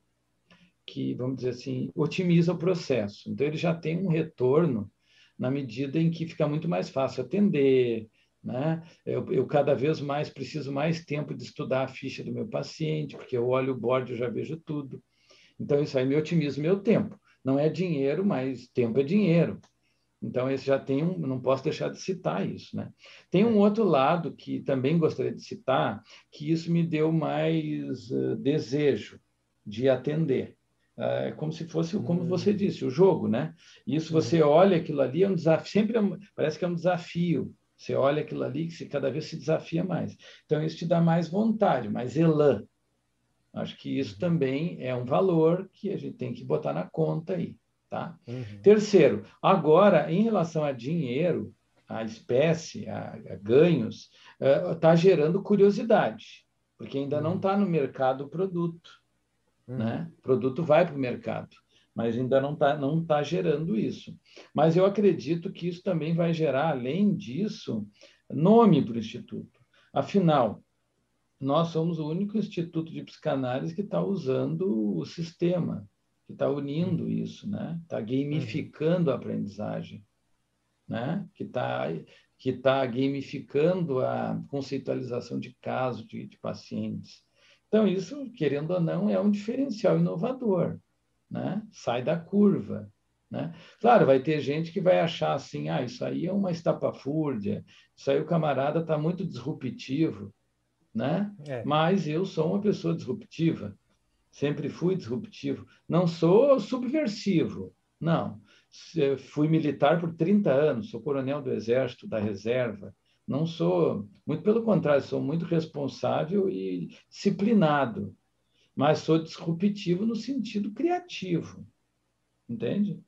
que, vamos dizer assim, otimiza o processo. Então ele já tem um retorno na medida em que fica muito mais fácil atender, né? Eu, eu, cada vez mais preciso mais tempo de estudar a ficha do meu paciente, porque eu olho o board e já vejo tudo. Então, isso aí me otimiza o meu tempo. Não é dinheiro, mas tempo é dinheiro. Então, esse já tem um, não posso deixar de citar isso, né? Tem um É. outro lado que também gostaria de citar, que isso me deu mais uh, desejo de atender. É como se fosse, como você Hum, disse, o jogo, né? Isso você uhum, olha aquilo ali, é um desafio, sempre é, parece que é um desafio. Você olha aquilo ali que você cada vez se desafia mais. Então, isso te dá mais vontade, mais elan. Acho que isso uhum, também é um valor que a gente tem que botar na conta aí, tá? uhum, Terceiro, agora, em relação a dinheiro, a espécie, a, a ganhos, está uh, gerando curiosidade, porque ainda não uhum, está no mercado o produto, uhum, né? O produto vai para o mercado, mas ainda não está não tá gerando isso. Mas eu acredito que isso também vai gerar, além disso, nome para o Instituto. Afinal, nós somos o único instituto de psicanálise que está usando o sistema, que está unindo uhum, isso, né? Está uhum, gamificando a aprendizagem, né? Que está que tá gamificando a conceitualização de casos de, de pacientes. Então, isso, querendo ou não, é um diferencial inovador, né? Sai da curva, né? Claro, vai ter gente que vai achar assim, ah, isso aí é uma estapafúrdia, isso aí o camarada está muito disruptivo, né? é, Mas eu sou uma pessoa disruptiva, sempre fui disruptivo. Não sou subversivo, não. Fui militar por trinta anos, sou coronel do Exército, da Reserva. Não sou, muito pelo contrário, sou muito responsável e disciplinado, mas sou disruptivo no sentido criativo, entende?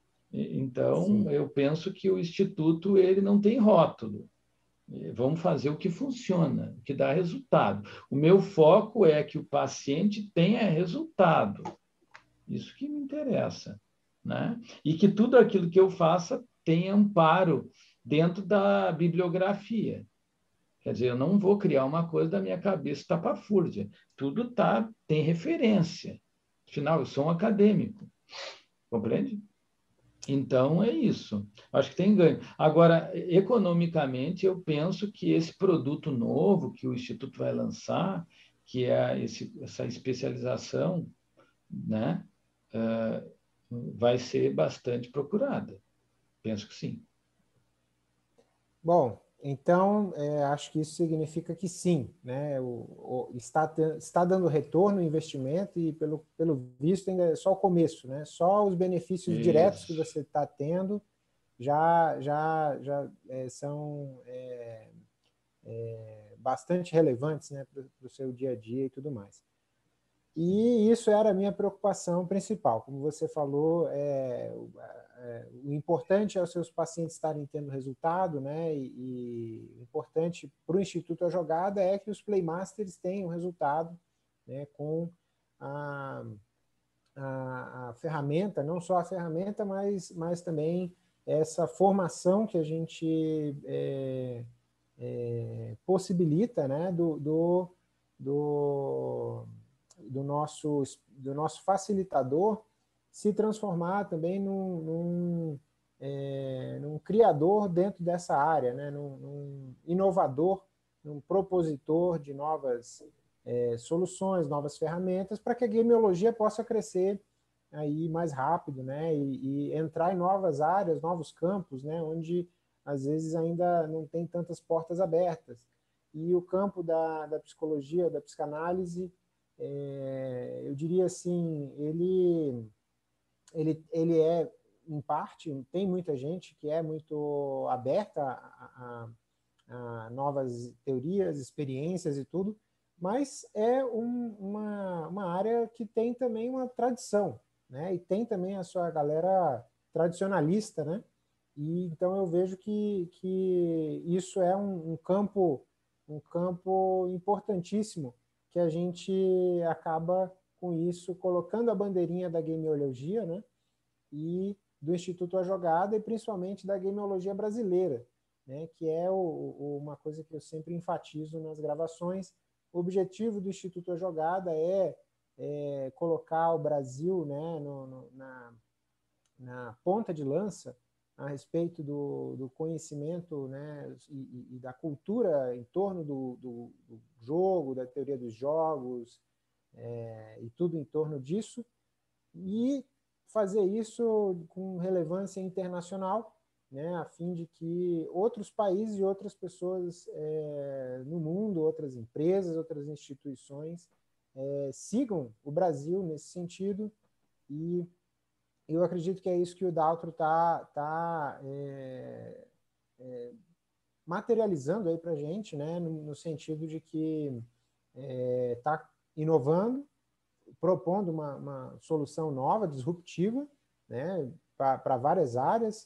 Então, sim, eu penso que o Instituto ele não tem rótulo. Vamos fazer o que funciona, o que dá resultado. O meu foco é que o paciente tenha resultado. Isso que me interessa, né? E que tudo aquilo que eu faça tenha amparo dentro da bibliografia. Quer dizer, eu não vou criar uma coisa da minha cabeça tapafúrdia. Tudo tá, tem referência. Afinal, eu sou um acadêmico. Compreende? Então, é isso. Acho que tem ganho. Agora, economicamente, eu penso que esse produto novo que o Instituto vai lançar, que é esse, essa especialização, né, uh, vai ser bastante procurada. Penso que sim. Bom, então, é, acho que isso significa que sim, né? O, o, está, está dando retorno o investimento e, pelo, pelo visto, ainda é só o começo, né? Só os benefícios Isso. diretos que você está tendo já, já, já é, são é, é, bastante relevantes, né, para o seu dia a dia e tudo mais. E isso era a minha preocupação principal. Como você falou, é, é, o importante é os seus pacientes estarem tendo resultado, né? E, e o importante para o Instituto A Jogada é que os Playmasters tenham resultado, né, com a, a, a ferramenta, não só a ferramenta, mas, mas também essa formação que a gente é, é, possibilita, né, do, do, do do nosso, do nosso facilitador se transformar também num, num, é, num criador dentro dessa área, né? num, num inovador, num propositor de novas é, soluções, novas ferramentas, para que a gameologia possa crescer aí mais rápido, né? E, e entrar em novas áreas, novos campos, né? Onde às vezes ainda não tem tantas portas abertas. E o campo da, da psicologia, da psicanálise, é, eu diria assim, ele, ele, ele é, em parte, tem muita gente que é muito aberta a, a, a novas teorias, experiências e tudo, mas é um, uma, uma área que tem também uma tradição, né? E tem também a sua galera tradicionalista, né? E então eu vejo que, que isso é um, um campo um campo importantíssimo que a gente acaba com isso colocando a bandeirinha da gameologia, né? E do Instituto A Jogada e principalmente da gameologia brasileira, né? Que é o, o, uma coisa que eu sempre enfatizo nas gravações. O objetivo do Instituto A Jogada é, é colocar o Brasil, né, no, no, na, na ponta de lança a respeito do, do conhecimento, né, e, e da cultura em torno do, do, do jogo, da teoria dos jogos, é, e tudo em torno disso, e fazer isso com relevância internacional, né, a fim de que outros países e outras pessoas é, no mundo, outras empresas, outras instituições é, sigam o Brasil nesse sentido. E eu acredito que é isso que o Daltro está tá, é, é, materializando aí para a gente, né, no, no sentido de que está é, inovando, propondo uma, uma solução nova, disruptiva, né, para várias áreas,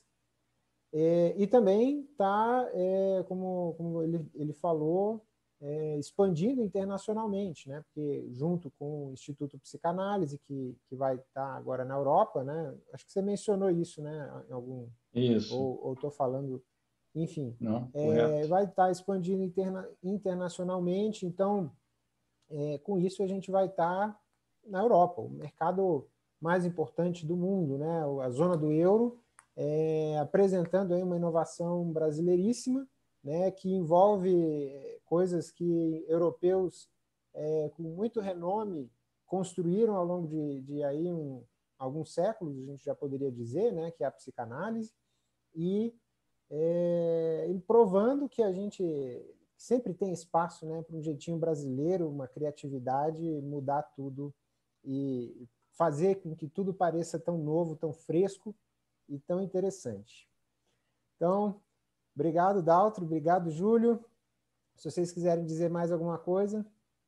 é, e também está, é, como, como ele, ele falou, é, expandindo internacionalmente, né, porque junto com o Instituto Psicanálise, que, que vai estar tá agora na Europa, né, acho que você mencionou isso, né, em algum, isso. ou estou falando, enfim, Não, é, vai estar tá expandindo interna, internacionalmente, então, é, com isso a gente vai estar tá na Europa, o mercado mais importante do mundo, né, a zona do euro, é, apresentando aí uma inovação brasileiríssima, né, que envolve coisas que europeus é, com muito renome construíram ao longo de, de aí um, alguns séculos, a gente já poderia dizer, né, que é a psicanálise, e é, provando que a gente sempre tem espaço, né, para um jeitinho brasileiro, uma criatividade, mudar tudo e fazer com que tudo pareça tão novo, tão fresco e tão interessante. Então, obrigado, Daltro, obrigado, Júlio. Se vocês quiserem dizer mais alguma coisa.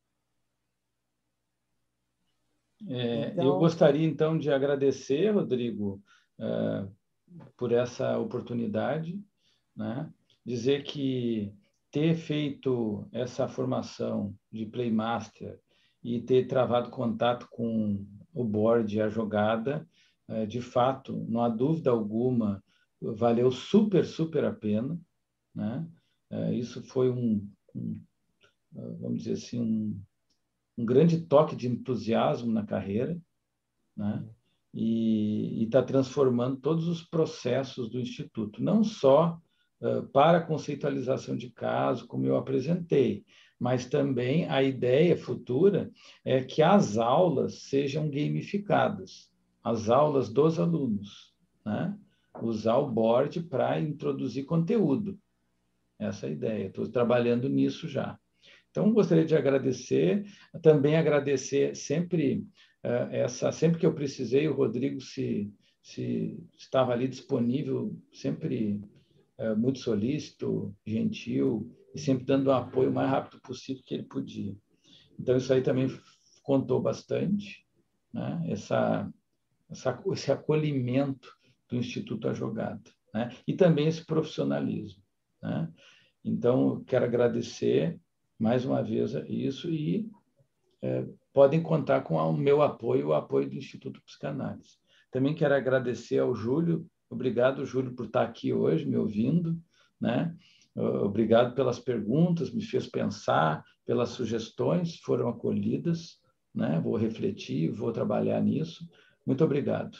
É, então... Eu gostaria, então, de agradecer, Rodrigo, uh, por essa oportunidade, né? Dizer que ter feito essa formação de Playmaster e ter travado contato com o board e a jogada, uh, de fato, não há dúvida alguma, valeu super, super a pena, né? Uh, isso foi um, um, vamos dizer assim, um, um grande toque de entusiasmo na carreira, né? e está transformando todos os processos do Instituto, não só uh, para a conceitualização de caso, como eu apresentei, mas também a ideia futura é que as aulas sejam gamificadas, as aulas dos alunos, né? Usar o board para introduzir conteúdo. Essa é a ideia, estou trabalhando nisso já. Então, gostaria de agradecer, também agradecer sempre uh, essa, sempre que eu precisei, o Rodrigo se, se estava ali disponível, sempre uh, muito solícito, gentil, e sempre dando o apoio o mais rápido possível que ele podia. Então, isso aí também contou bastante, né? Essa, essa, esse acolhimento do Instituto A Jogada, né? E também esse profissionalismo, né? Então, quero agradecer mais uma vez isso e é, podem contar com o meu apoio, o apoio do Instituto Psicanálise. Também quero agradecer ao Júlio, obrigado, Júlio, por estar aqui hoje, me ouvindo, né? Obrigado pelas perguntas, me fez pensar, pelas sugestões, foram acolhidas, né? Vou refletir, vou trabalhar nisso. Muito obrigado.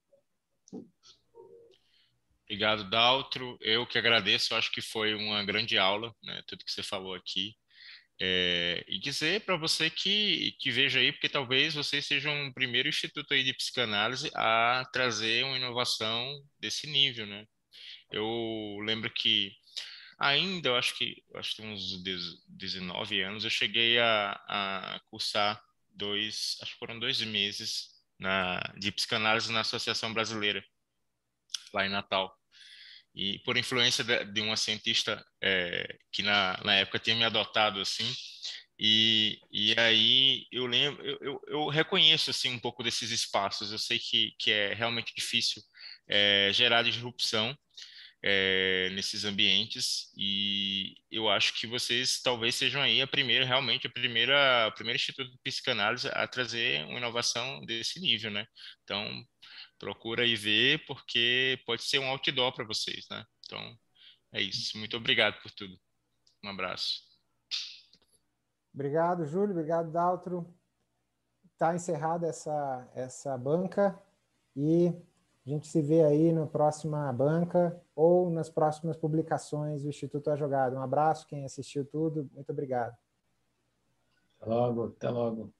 Obrigado, Daltro. Eu que agradeço, acho que foi uma grande aula, né, tudo que você falou aqui. É, e dizer para você que, que veja aí, porque talvez vocês sejam o primeiro instituto aí de psicanálise a trazer uma inovação desse nível, né? Eu lembro que ainda, eu acho que, eu acho que tem uns dezenove anos, eu cheguei a, a cursar dois, acho que foram dois meses na, de psicanálise na Associação Brasileira, lá em Natal. E por influência de, de uma cientista é, que na, na época tinha me adotado assim, e, e aí eu lembro, eu, eu, eu reconheço assim um pouco desses espaços. Eu sei que, que é realmente difícil é, gerar disrupção é, nesses ambientes, e eu acho que vocês talvez sejam aí a primeira, realmente a primeira, a primeira instituto de psicanálise a trazer uma inovação desse nível, né? Então procura aí ver, porque pode ser um outdoor para vocês, né? Então, é isso. Muito obrigado por tudo. Um abraço. Obrigado, Júlio. Obrigado, Daltro. Está encerrada essa, essa banca e a gente se vê aí na próxima banca ou nas próximas publicações do Instituto A Jogada. Um abraço, quem assistiu tudo. Muito obrigado. Até logo, até logo.